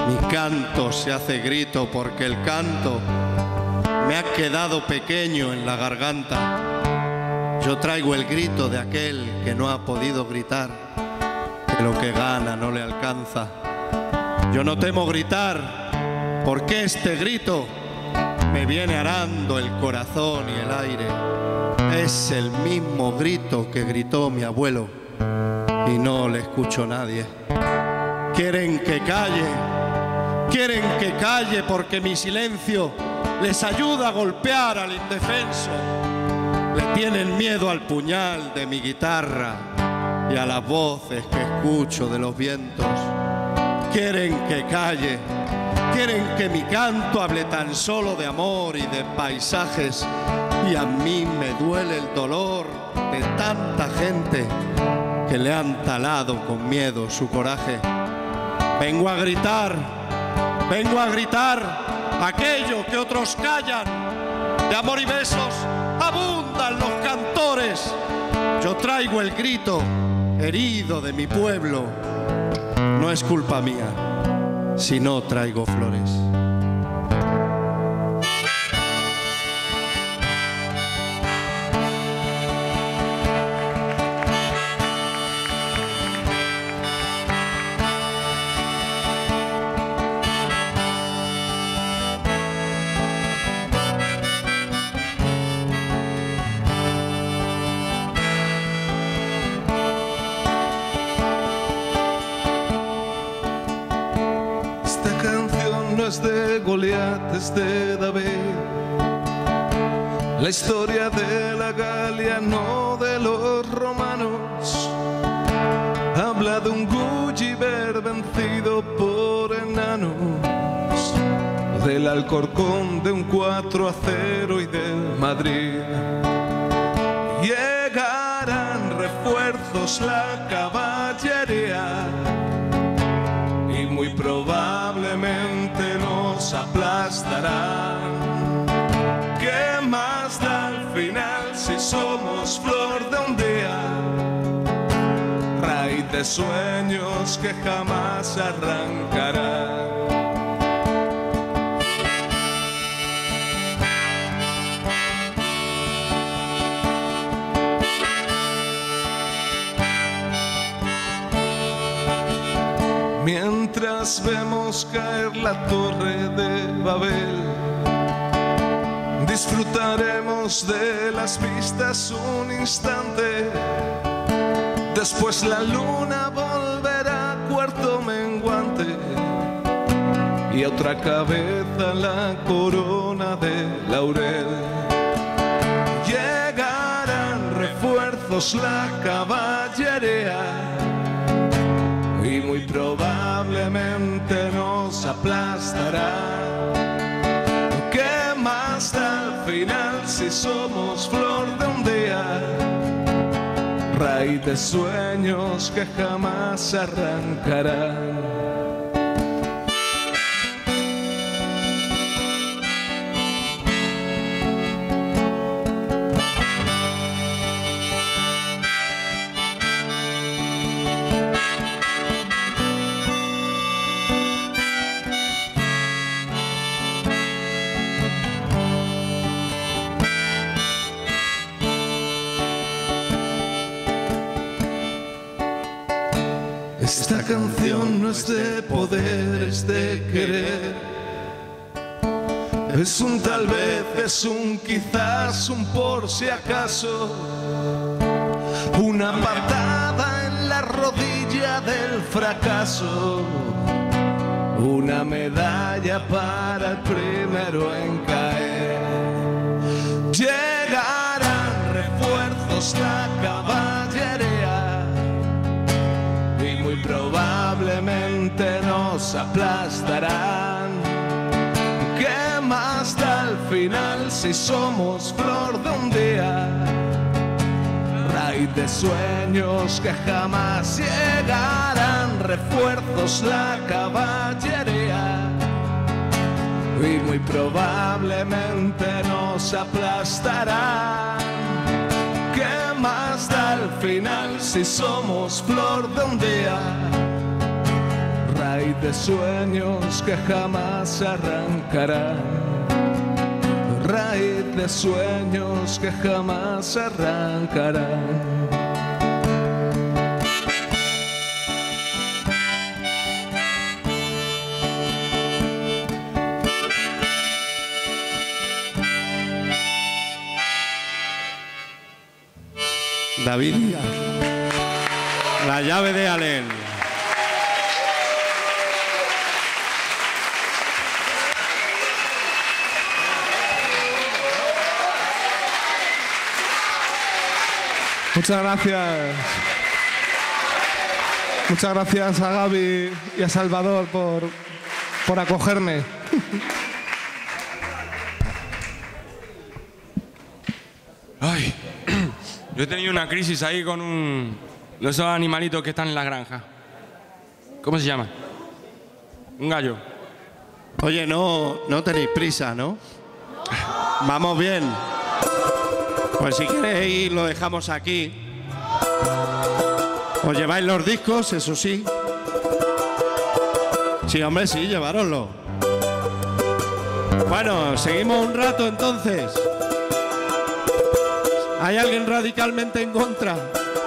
Mi canto se hace grito porque el canto me ha quedado pequeño en la garganta. Yo traigo el grito de aquel que no ha podido gritar, que lo que gana no le alcanza. Yo no temo gritar porque este grito me viene arando el corazón y el aire. Es el mismo grito que gritó mi abuelo y no le escucho a nadie. Quieren que calle, quieren que calle porque mi silencio les ayuda a golpear al indefenso. Le tienen miedo al puñal de mi guitarra y a las voces que escucho de los vientos. Quieren que calle, quieren que mi canto hable tan solo de amor y de paisajes. Y a mí me duele el dolor de tanta gente que le han talado con miedo su coraje. Vengo a gritar, vengo a gritar aquello que otros callan. De amor y besos abundan los cantores. Yo traigo el grito herido de mi pueblo. No es culpa mía si no traigo flores. De Goliat, es de David. La historia de la Galia, no de los romanos. Habla de un Gulliver vencido por enanos, del Alcorcón, de un cuatro a cero y del Madrid. Llegarán refuerzos, la caballería, y muy probablemente nos aplastarán. ¿Qué más da al final si somos flor de un día? Raíz de sueños que jamás arrancarán. Mientras vemos caer la torre de Babel, disfrutaremos de las vistas un instante. Después la luna volverá cuarto menguante y a otra cabeza la corona de laurel. Llegarán refuerzos, la caballería, y muy probablemente nos aplastará. ¿Qué más da al final si somos flor de un día? Raíz de sueños que jamás arrancarán. Esta canción no es de poder, es de querer. Es un tal vez, es un quizás, un por si acaso. Una patada en la rodilla del fracaso. Una medalla para el primero en caer. Llegarán refuerzos, la caballería, y muy probablemente nos aplastarán. ¿Qué más da al final si somos flor de un día? Raíz de sueños que jamás llegarán, refuerzos, la caballería, y muy probablemente nos aplastarán. ¿Qué más da al final si somos flor de un día? Raíz raíz de sueños que jamás arrancarán, raíz de sueños que jamás arrancarán. David Díaz, La llave de Allen. Muchas gracias. Muchas gracias a Gaby y a Salvador por, por acogerme. Ay, yo he tenido una crisis ahí con un de esos animalitos que están en la granja. ¿Cómo se llama? Un gallo. Oye, no, no tenéis prisa, ¿no? Vamos bien. Pues si queréis lo dejamos aquí. Os lleváis los discos, eso sí. Sí, hombre, sí, llevároslo. Bueno, seguimos un rato entonces. ¿Hay alguien radicalmente en contra?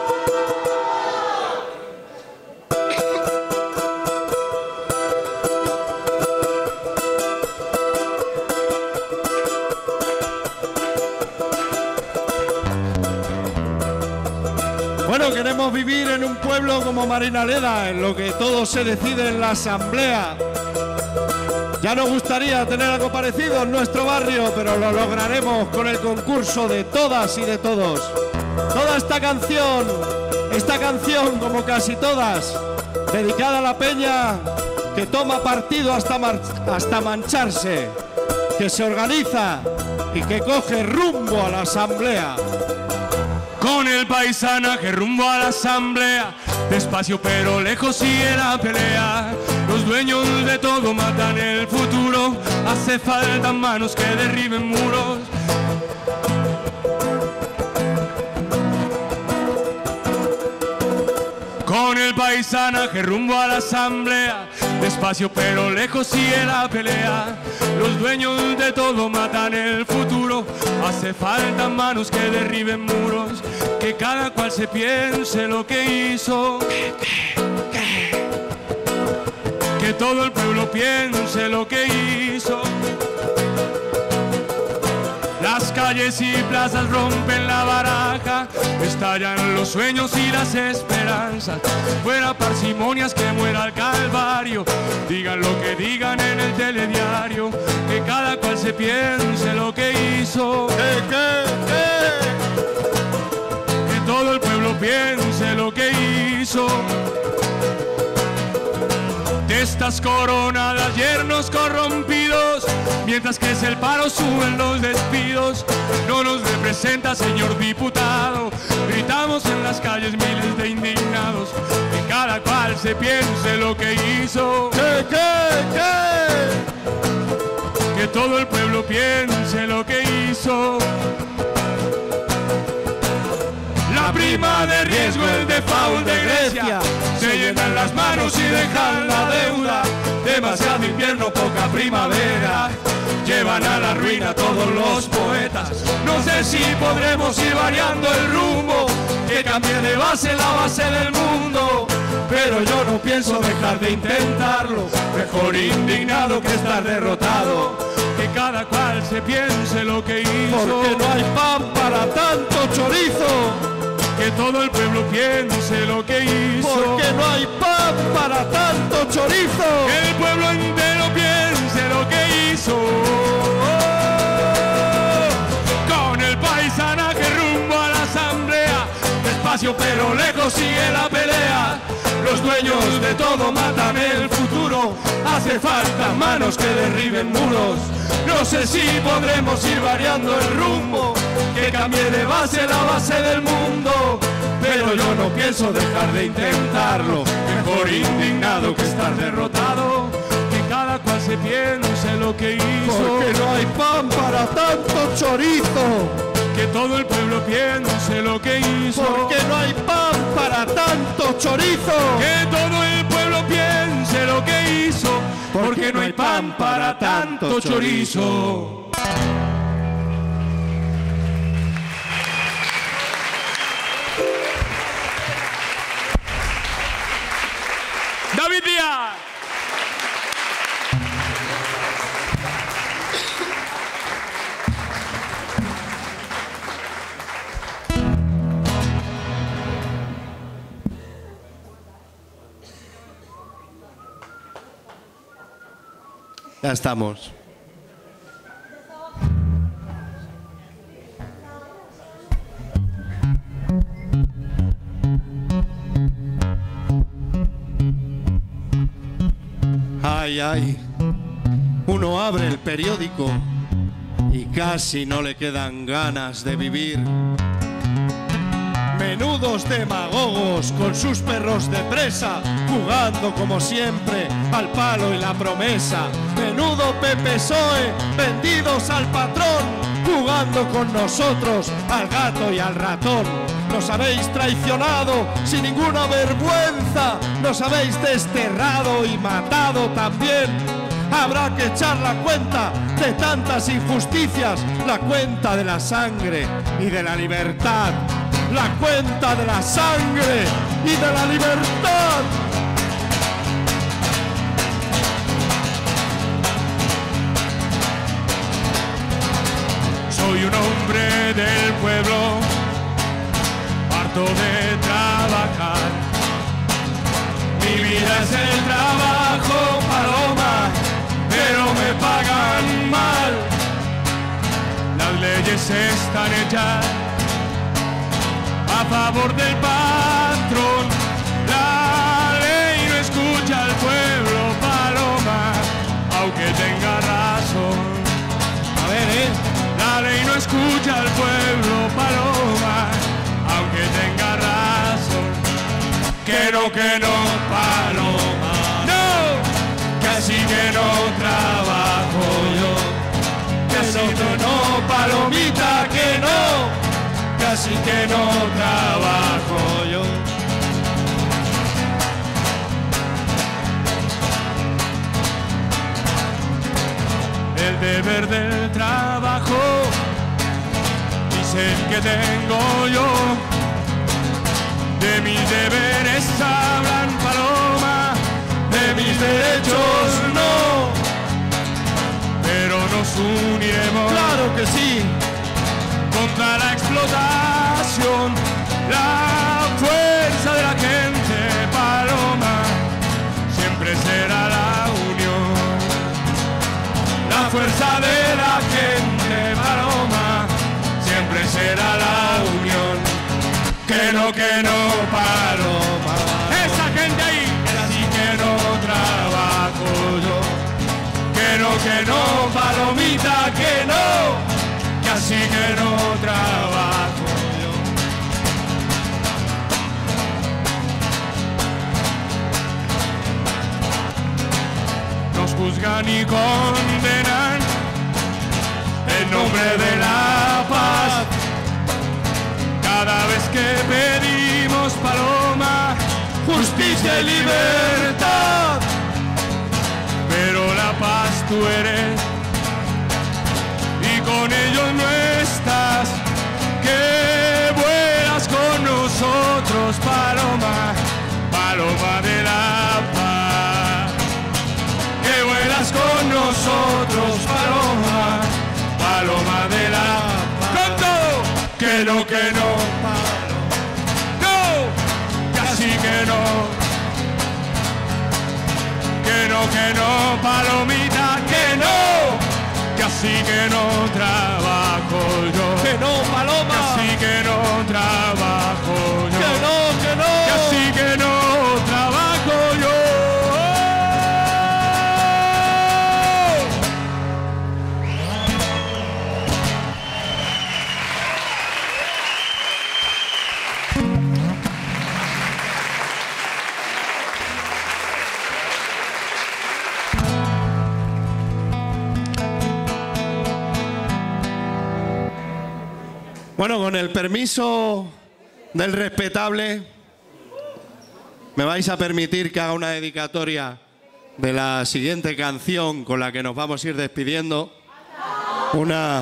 Bueno, queremos vivir en un pueblo como Marinaleda, en lo que todo se decide en la asamblea. Ya nos gustaría tener algo parecido en nuestro barrio, pero lo lograremos con el concurso de todas y de todos. Toda esta canción, esta canción como casi todas, dedicada a la peña que toma partido hasta, mar hasta mancharse, que se organiza y que coge rumbo a la asamblea. Con el paisanaje rumbo a la asamblea, despacio pero lejos sigue la pelea. Los dueños de todo matan el futuro, hace falta manos que derriben muros. Con el paisanaje rumbo a la asamblea, despacio pero lejos sigue la pelea. Los dueños de todo matan el futuro, hace falta manos que derriben muros. Que cada cual se piense lo que hizo, que todo el pueblo piense lo que hizo. Las calles y plazas rompen la baraja, estallan los sueños y las esperanzas. Fuera parsimonias, que muera el calvario, digan lo que digan en el telediario. Que cada cual se piense lo que hizo, ¿Qué, qué, qué? que todo el pueblo piense lo que hizo. Testas coronadas, yernos corrompidos, mientras que es el paro suben los despidos. No nos representa, señor diputado, gritamos en las calles miles de indignados. Que cada cual se piense lo que hizo, ¿Qué, qué, qué? que todo el pueblo piense lo que hizo. La prima de riesgo, el default de Grecia, se llenan las manos y dejan la deuda. Demasiado invierno, poca primavera, llevan a la ruina todos los poetas. No sé si podremos ir variando el rumbo, que cambie de base la base del mundo. Pero yo no pienso dejar de intentarlo, mejor indignado que estar derrotado. Que cada cual se piense lo que hizo, Porque no hay pan para tanto chorizo. que todo el pueblo piense lo que hizo, Porque no hay pan para tanto chorizo. que el pueblo entero piense lo que hizo. Con el paisanaje rumbo a la asamblea, despacio pero lejos sigue la pelea. Los dueños de todo matan el futuro, hace falta manos que derriben muros. No sé si podremos ir variando el rumbo, que cambie de base la base del mundo. Pero yo no pienso dejar de intentarlo, mejor indignado que estar derrotado. Que cada cual se piense lo que hizo, Porque no hay pan para tanto chorizo. que todo el pueblo piense lo que hizo, Porque no hay pan para tanto chorizo. que todo el pueblo piense sé lo que hizo, porque no hay pan para tanto chorizo. David Díaz. Ya estamos. Ay, ay. Uno abre el periódico y casi no le quedan ganas de vivir. Menudos demagogos con sus perros de presa, jugando como siempre al palo y la promesa. Menudo P P S O E, vendidos al patrón, jugando con nosotros al gato y al ratón. Nos habéis traicionado sin ninguna vergüenza, nos habéis desterrado y matado también. Habrá que echar la cuenta de tantas injusticias, la cuenta de la sangre y de la libertad. La cuenta de la sangre y de la libertad. Soy un hombre del pueblo, harto de trabajar. Mi vida es el trabajo, paloma, pero me pagan mal. Las leyes están hechas a favor del patrón. La ley no escucha al pueblo, paloma, aunque tenga razón. A ver, ¿eh? La ley no escucha al pueblo, paloma, aunque tenga razón. Que no, que no, paloma, no, que así que no trabajo yo. Que así que no, palomita, que no. Así que no trabajo yo. El deber del trabajo dicen que tengo yo. De mis deberes hablan, paloma, de mis derechos no. Pero nos uniremos. Claro que sí. Contra la explotación, la fuerza de la gente, paloma, siempre será la unión. La fuerza de la gente, paloma, siempre será la unión. Que no, que no, paloma, esa gente ahí, así que no trabajo yo. Que no, que no, palomita, que no. Así que no trabajo yo. Nos juzgan y condenan en nombre de la paz. Cada vez que pedimos, paloma, justicia y libertad. Pero la paz tú eres, con ellos no estás, que vuelas con nosotros, paloma, paloma de la paz. Que vuelas con nosotros, paloma, paloma de la paz. Con todo, que no, que no, no, que así que no, que no, que no, palomita, que no. Que así que no trabajo yo. Que no, paloma. Que así que no trabajo yo. Que no, que no. Que así que no trabajo yo. Bueno, con el permiso del respetable, me vais a permitir que haga una dedicatoria de la siguiente canción con la que nos vamos a ir despidiendo. Una...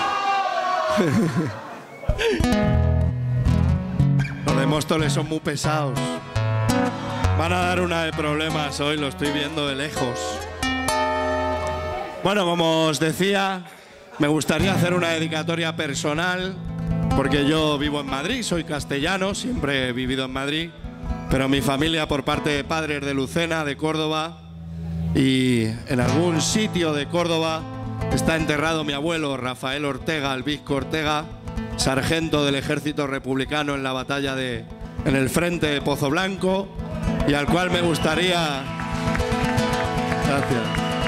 Los de Móstoles son muy pesados. Van a dar una de problemas hoy, lo estoy viendo de lejos. Bueno, como os decía, me gustaría hacer una dedicatoria personal, porque yo vivo en Madrid, soy castellano, siempre he vivido en Madrid, pero mi familia por parte de padres de Lucena, de Córdoba, y en algún sitio de Córdoba está enterrado mi abuelo Rafael Ortega, el Visco Ortega, sargento del ejército republicano en la batalla de, en el frente de Pozo Blanco, y al cual me gustaría... Gracias.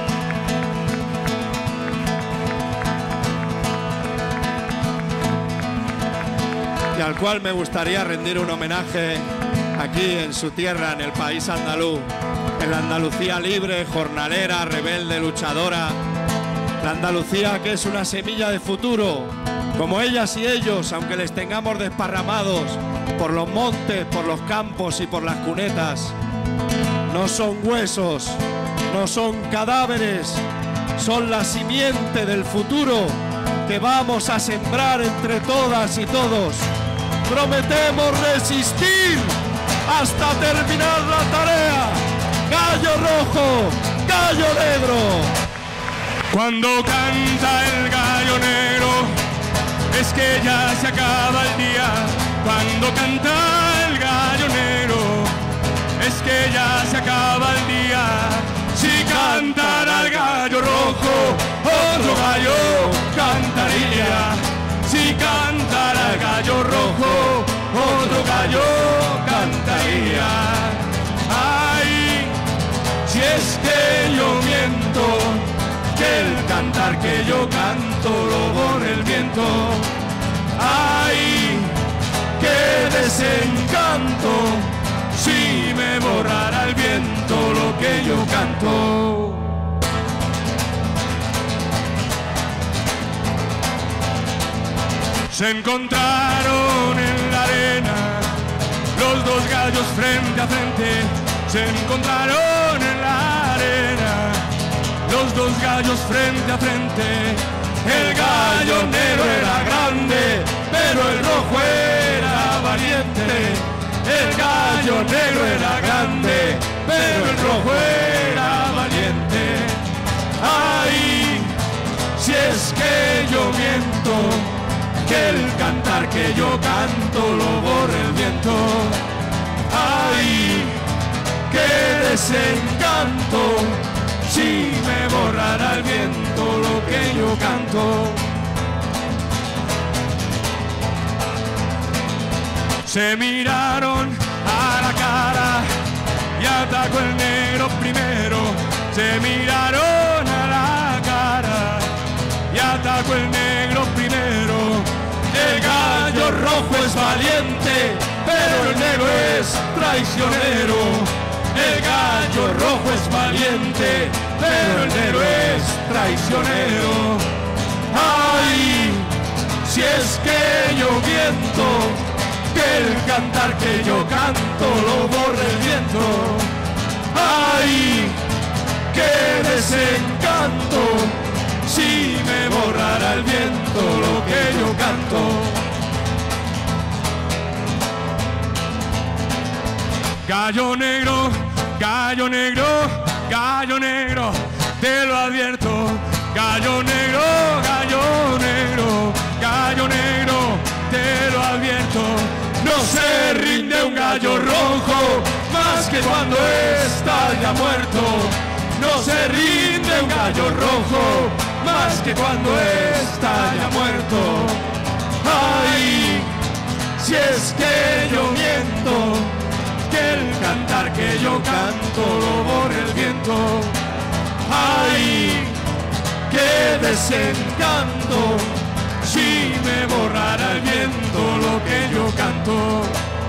Y al cual me gustaría rendir un homenaje aquí en su tierra, en el país andaluz, en la Andalucía libre, jornalera, rebelde, luchadora, la Andalucía que es una semilla de futuro, como ellas y ellos, aunque les tengamos desparramados por los montes, por los campos y por las cunetas, no son huesos, no son cadáveres, son la simiente del futuro que vamos a sembrar entre todas y todos. Prometemos resistir hasta terminar la tarea. Gallo rojo, gallo negro. Cuando canta el gallo negro, es que ya se acaba el día. Cuando canta el gallo negro, es que ya se acaba el día. Si cantara el gallo rojo, otro gallo cantaría. Si cantara el gallo rojo, otro gallo cantaría. Ay, si es que yo miento, que el cantar que yo canto lo borre el viento. Ay, qué desencanto, si me borrara el viento lo que yo canto. Se encontraron en la arena los dos gallos frente a frente. Se encontraron en la arena los dos gallos frente a frente. El gallo negro era grande, pero el rojo era valiente. El gallo negro era grande, pero el rojo era valiente. Ay, si es que yo miento, que el cantar que yo canto lo borre el viento. Ay, qué desencanto, si me borrara el viento lo que yo canto. Se miraron a la cara y atacó el negro primero. Se miraron a la cara y atacó el negro primero. El gallo rojo es valiente, pero el negro es traicionero. El gallo rojo es valiente, pero el negro es traicionero. Ay, si es que yo miento, que el cantar que yo canto lo borre el viento. Ay, qué desencanto, si me borrara el viento lo que yo canto. Gallo negro, gallo negro, gallo negro, te lo advierto. Gallo negro, gallo negro, gallo negro, te lo advierto. No se rinde un gallo rojo más que cuando está ya muerto. No se rinde un gallo rojo más que cuando está ya muerto. Ay, si es que yo miento, que el cantar que yo canto lo borre el viento. Ay, qué desencanto, si me borrara el viento lo que yo canto.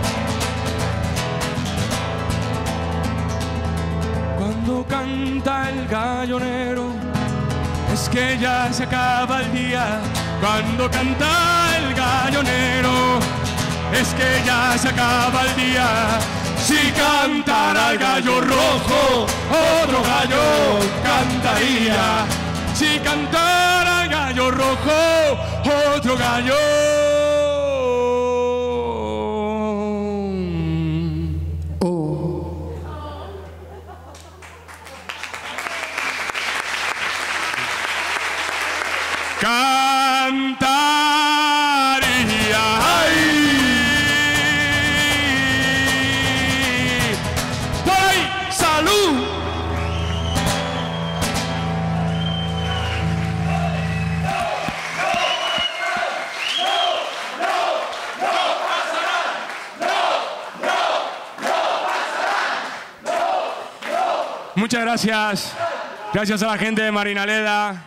Cuando canta el gallo negro, es que ya se acaba el día. Cuando canta el gallo negro, es que ya se acaba el día. Si cantara el gallo rojo, otro gallo cantaría. Si cantara el gallo rojo, otro gallo. Oh. Cantaría. ¡Ay! ¡Por ahí! ¡Salud! Muchas gracias. Gracias a la gente de Marinaleda.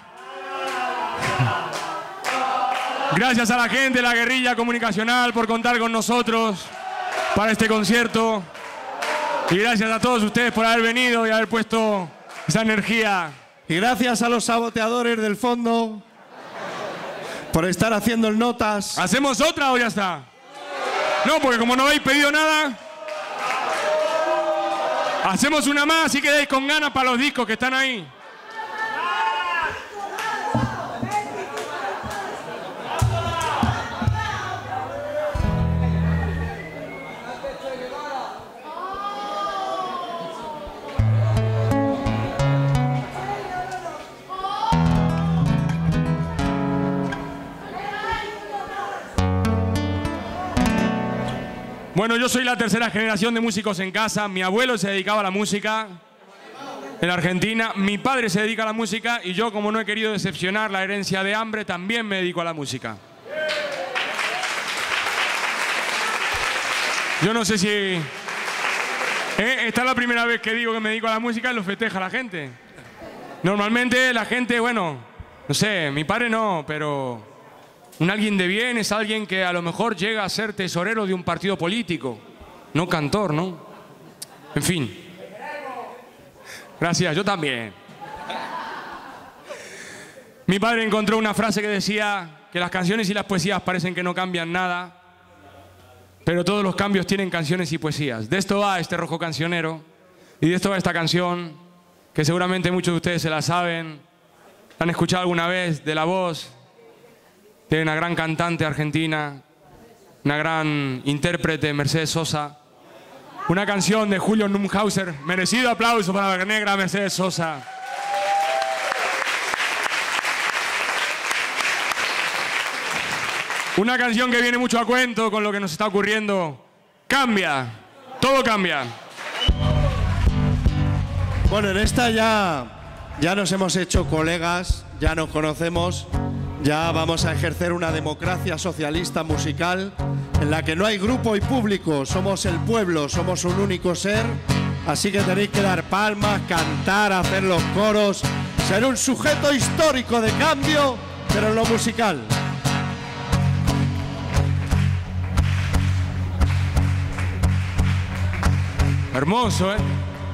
Gracias a la gente de la guerrilla comunicacional por contar con nosotros para este concierto. Y gracias a todos ustedes por haber venido y haber puesto esa energía. Y gracias a los saboteadores del fondo por estar haciendo el notas. ¿Hacemos otra o ya está? No, porque como no habéis pedido nada, hacemos una más, así quedáis con ganas para los discos que están ahí. Bueno, yo soy la tercera generación de músicos en casa. Mi abuelo se dedicaba a la música en Argentina. Mi padre se dedica a la música y yo, como no he querido decepcionar la herencia de hambre, también me dedico a la música. Yo no sé si... ¿eh? Esta es la primera vez que digo que me dedico a la música y lo festeja la gente. Normalmente la gente, bueno, no sé, mi padre no, pero... un alguien de bien es alguien que a lo mejor llega a ser tesorero de un partido político, no cantor, ¿no? En fin. Gracias, yo también. Mi padre encontró una frase que decía que las canciones y las poesías parecen que no cambian nada, pero todos los cambios tienen canciones y poesías. De esto va este rojo cancionero y de esto va esta canción, que seguramente muchos de ustedes se la saben, la han escuchado alguna vez, de La Voz, de una gran cantante argentina, una gran intérprete, Mercedes Sosa. Una canción de Julio Neumhauser. Merecido aplauso para la negra Mercedes Sosa. Una canción que viene mucho a cuento con lo que nos está ocurriendo. Cambia, todo cambia. Bueno, en esta ya, ya nos hemos hecho colegas, ya nos conocemos. Ya vamos a ejercer una democracia socialista musical en la que no hay grupo y público, somos el pueblo, somos un único ser, así que tenéis que dar palmas, cantar, hacer los coros, ser un sujeto histórico de cambio, pero en lo musical. Hermoso, ¿eh?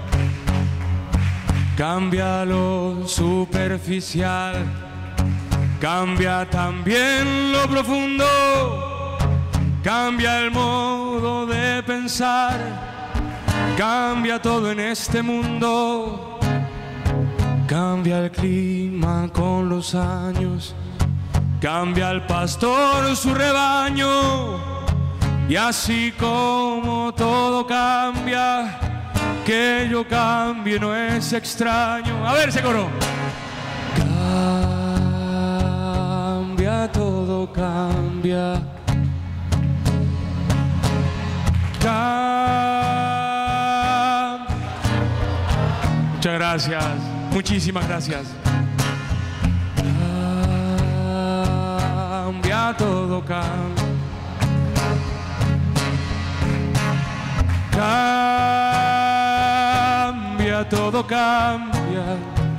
Cambia lo superficial, cambia también lo profundo, cambia el modo de pensar, cambia todo en este mundo, cambia el clima con los años, cambia el pastor su rebaño, y así como todo cambia, que yo cambie no es extraño. A ver ese coro. Todo cambia. Cambia. Muchas gracias, muchísimas gracias. Cambia, todo cambia. Cambia, todo cambia.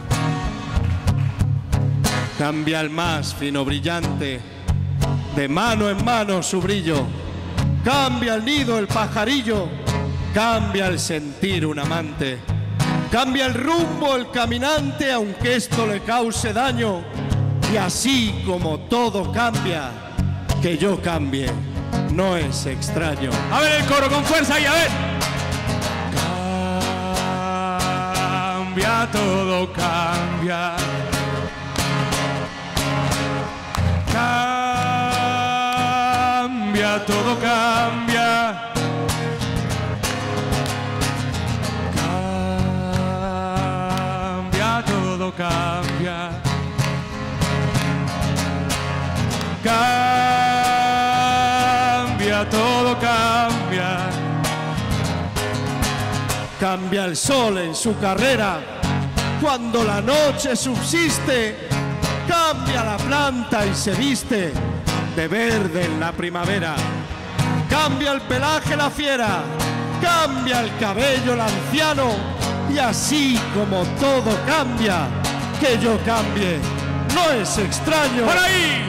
Cambia el más fino brillante, de mano en mano su brillo. Cambia el nido, el pajarillo, cambia el sentir un amante. Cambia el rumbo, el caminante, aunque esto le cause daño. Y así como todo cambia, que yo cambie no es extraño. A ver el coro con fuerza ahí, a ver. Cambia, todo cambia. Cambia, todo cambia. Cambia, todo cambia. Cambia, todo cambia. Cambia el sol en su carrera cuando la noche subsiste. Cambia la planta y se viste de verde en la primavera. Cambia el pelaje la fiera, cambia el cabello el anciano. Y así como todo cambia, que yo cambie no es extraño. ¡Por ahí!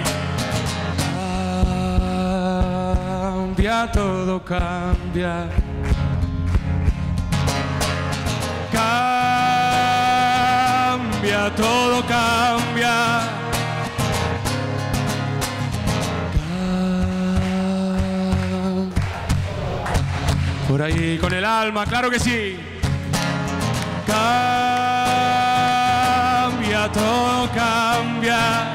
Cambia, todo cambia. Cambia, todo cambia. Por ahí con el alma, claro que sí. Cambia, todo cambia.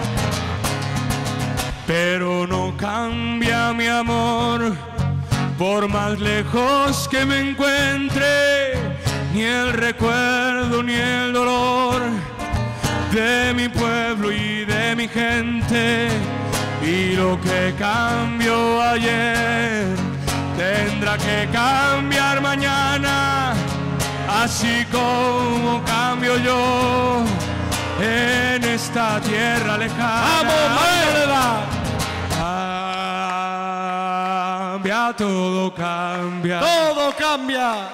Pero no cambia mi amor, por más lejos que me encuentre, ni el recuerdo ni el dolor de mi pueblo y de mi gente. Y lo que cambió ayer tendrá que cambiar mañana, así como cambio yo en esta tierra lejana. ¡Vamos, María! Cambia, todo cambia. Todo cambia.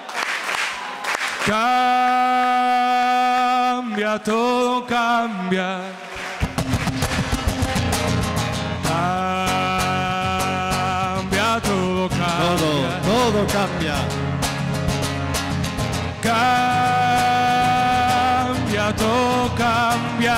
Cambia, todo cambia. Cambia, todo cambia. Todo, todo cambia. Cambia, todo cambia.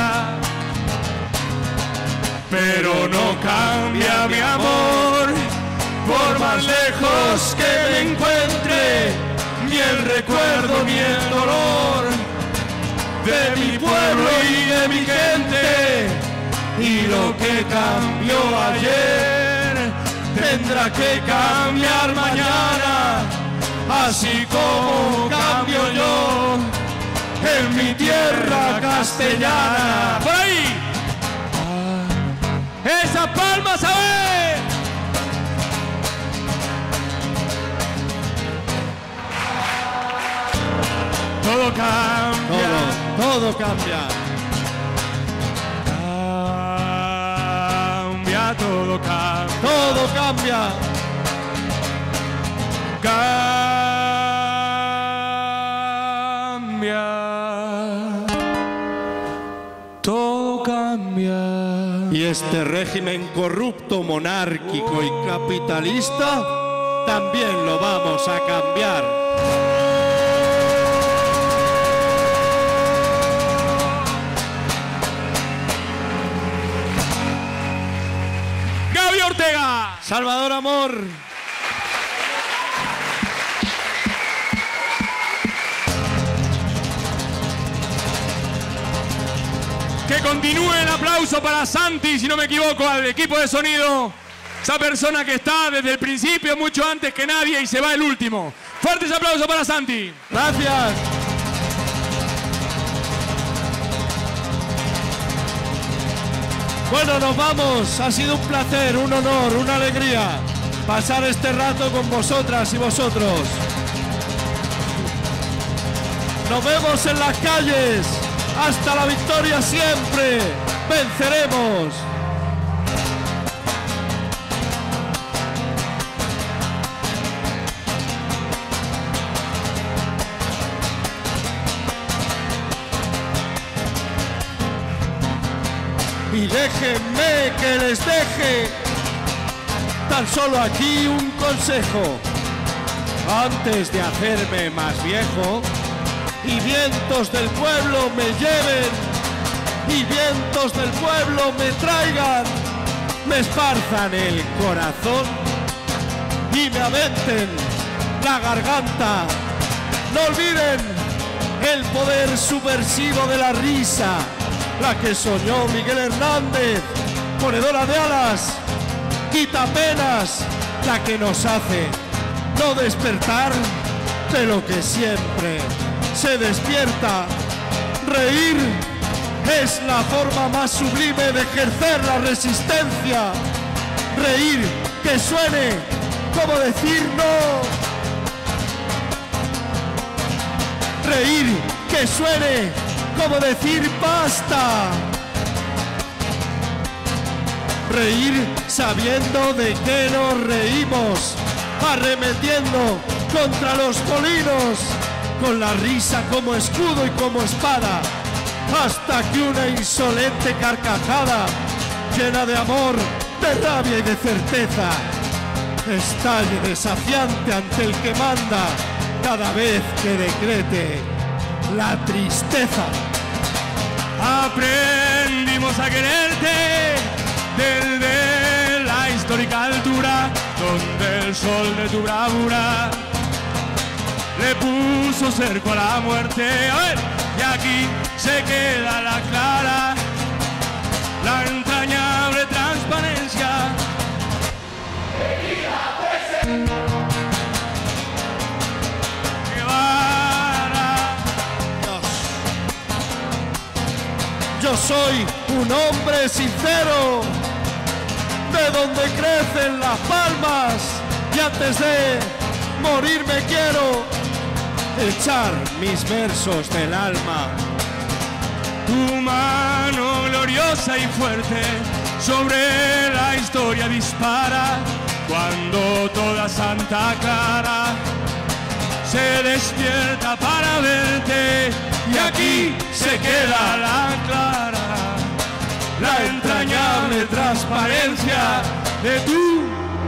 Pero no cambia mi amor, por más lejos que me encuentre, ni el recuerdo ni el dolor de mi pueblo y de mi gente. Y lo que cambió ayer tendrá que cambiar mañana, así como cambio yo en mi tierra castellana. ¡Por ahí! ¡Esa palma, ¿sabes? Todo cambia. Todo, todo cambia. Cambia, todo cambia. Todo cambia. Cambia. Todo cambia. Y este régimen corrupto, monárquico y capitalista también lo vamos a cambiar. Gaby Ortega. Salvador Amor. Que continúe el aplauso para Santi, si no me equivoco, al equipo de sonido. Esa persona que está desde el principio, mucho antes que nadie, y se va el último. Fuertes aplausos para Santi. Gracias. Bueno, nos vamos. Ha sido un placer, un honor, una alegría pasar este rato con vosotras y vosotros. Nos vemos en las calles. Hasta la victoria siempre. Venceremos. Y déjenme que les deje tan solo aquí un consejo. Antes de hacerme más viejo y vientos del pueblo me lleven, y vientos del pueblo me traigan, me esparzan el corazón y me aventen la garganta. No olviden el poder subversivo de la risa, la que soñó Miguel Hernández, ponedora de alas, quita penas, la que nos hace no despertar de lo que siempre se despierta. Reír es la forma más sublime de ejercer la resistencia. Reír que suene como decir no. Reír que suene como decir basta. Reír sabiendo de qué nos reímos, arremetiendo contra los molinos, con la risa como escudo y como espada, hasta que una insolente carcajada, llena de amor, de rabia y de certeza, estalle desafiante ante el que manda, cada vez que decrete la tristeza. Aprendimos a quererte desde la histórica altura, donde el sol de tu bravura le puso cerco a la muerte. A ver, y aquí se queda la clara, la entrañable transparencia. Yo soy un hombre sincero, de donde crecen las palmas, y antes de morir me quiero echar mis versos del alma. Tu mano gloriosa y fuerte sobre la historia dispara, cuando toda Santa Clara se despierta para verte, y aquí se queda la clara, la entrañable transparencia de tu.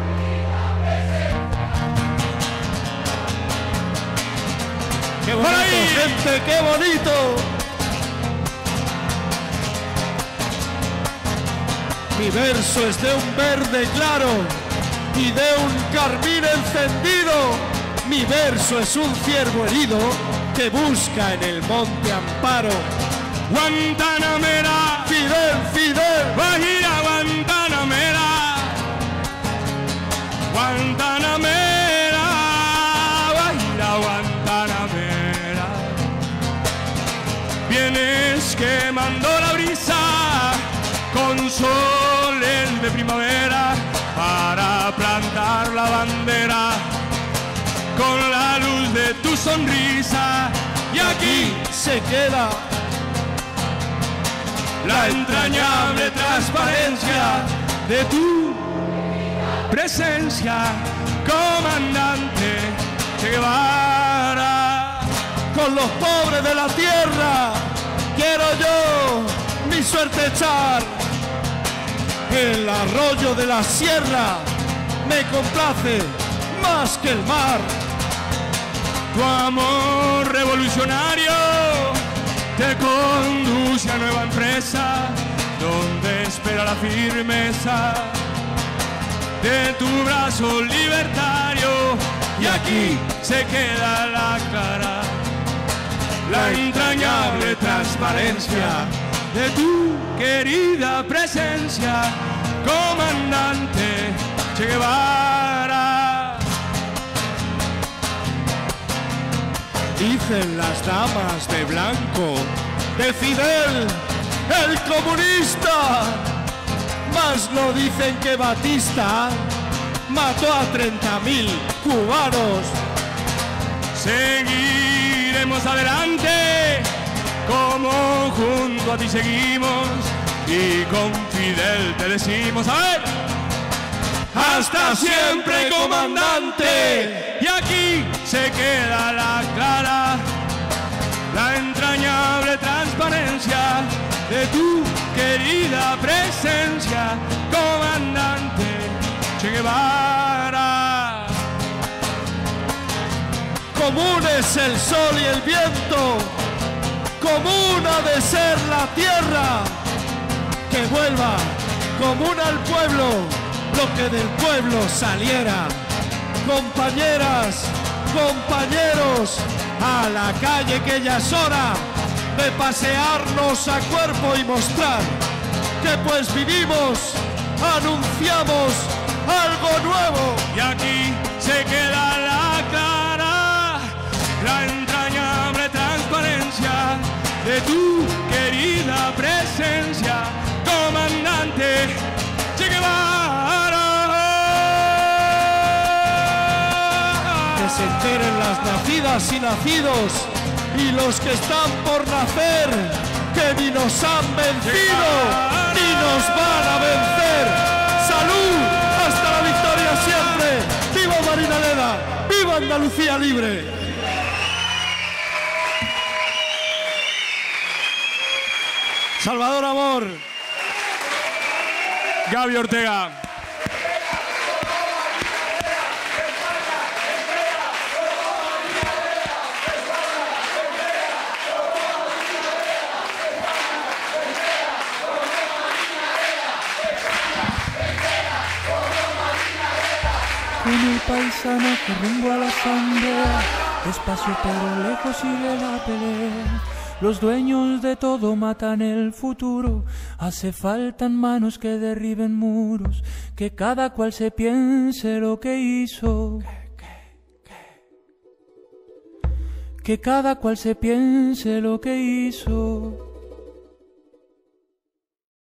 ¡Qué bonito, gente! ¡Qué bonito! Mi verso es de un verde claro y de un carmín encendido. Mi verso es un ciervo herido que busca en el monte amparo. Guantanamera, Fidel, Fidel, Guajira, Guantanamera, Guantanamera, Guajira, Guantanamera. Vienes quemando la brisa con soles de primavera para plantar la bandera con la luz de tu sonrisa, y aquí se queda la entrañable transparencia de tu presencia, comandante Che Guevara. Con los pobres de la tierra quiero yo mi suerte echar. El arroyo de la sierra me complace más que el mar. Tu amor revolucionario te conduce a nueva empresa, donde espera la firmeza de tu brazo libertario, y aquí se queda la cara, la entrañable transparencia de tu querida presencia, comandante Che Guevara. Dicen las damas de blanco de Fidel, el comunista, más lo dicen que Batista mató a treinta mil cubanos. Seguiremos adelante, como junto a ti seguimos, y con Fidel te decimos, a ver, hasta siempre, comandante. Y aquí se queda la clara, la entrañable transparencia de tu querida presencia, comandante Che Guevara. Común es el sol y el viento, común ha de ser la tierra, que vuelva común al pueblo lo que del pueblo saliera. Compañeras, compañeros, a la calle que ya es hora de pasearnos a cuerpo y mostrar que pues vivimos, anunciamos algo nuevo. Y aquí se queda la clara, la entrañable transparencia de tu querida presencia, comandante Che Guevara. Que se enteren las nacidas y nacidos y los que están por nacer, que ni nos han vencido ni nos van a vencer. ¡Salud! ¡Hasta la victoria siempre! ¡Viva Marina Leda! ¡Viva Andalucía libre! Salvador Amor. Gaby Ortega. Con el paisano que rumbo a la asamblea, despacio pero lejos sigue la pelea. Los dueños de todo matan el futuro, hace faltan manos que derriben muros, que cada cual se piense lo que hizo. Que cada cual se piense lo que hizo.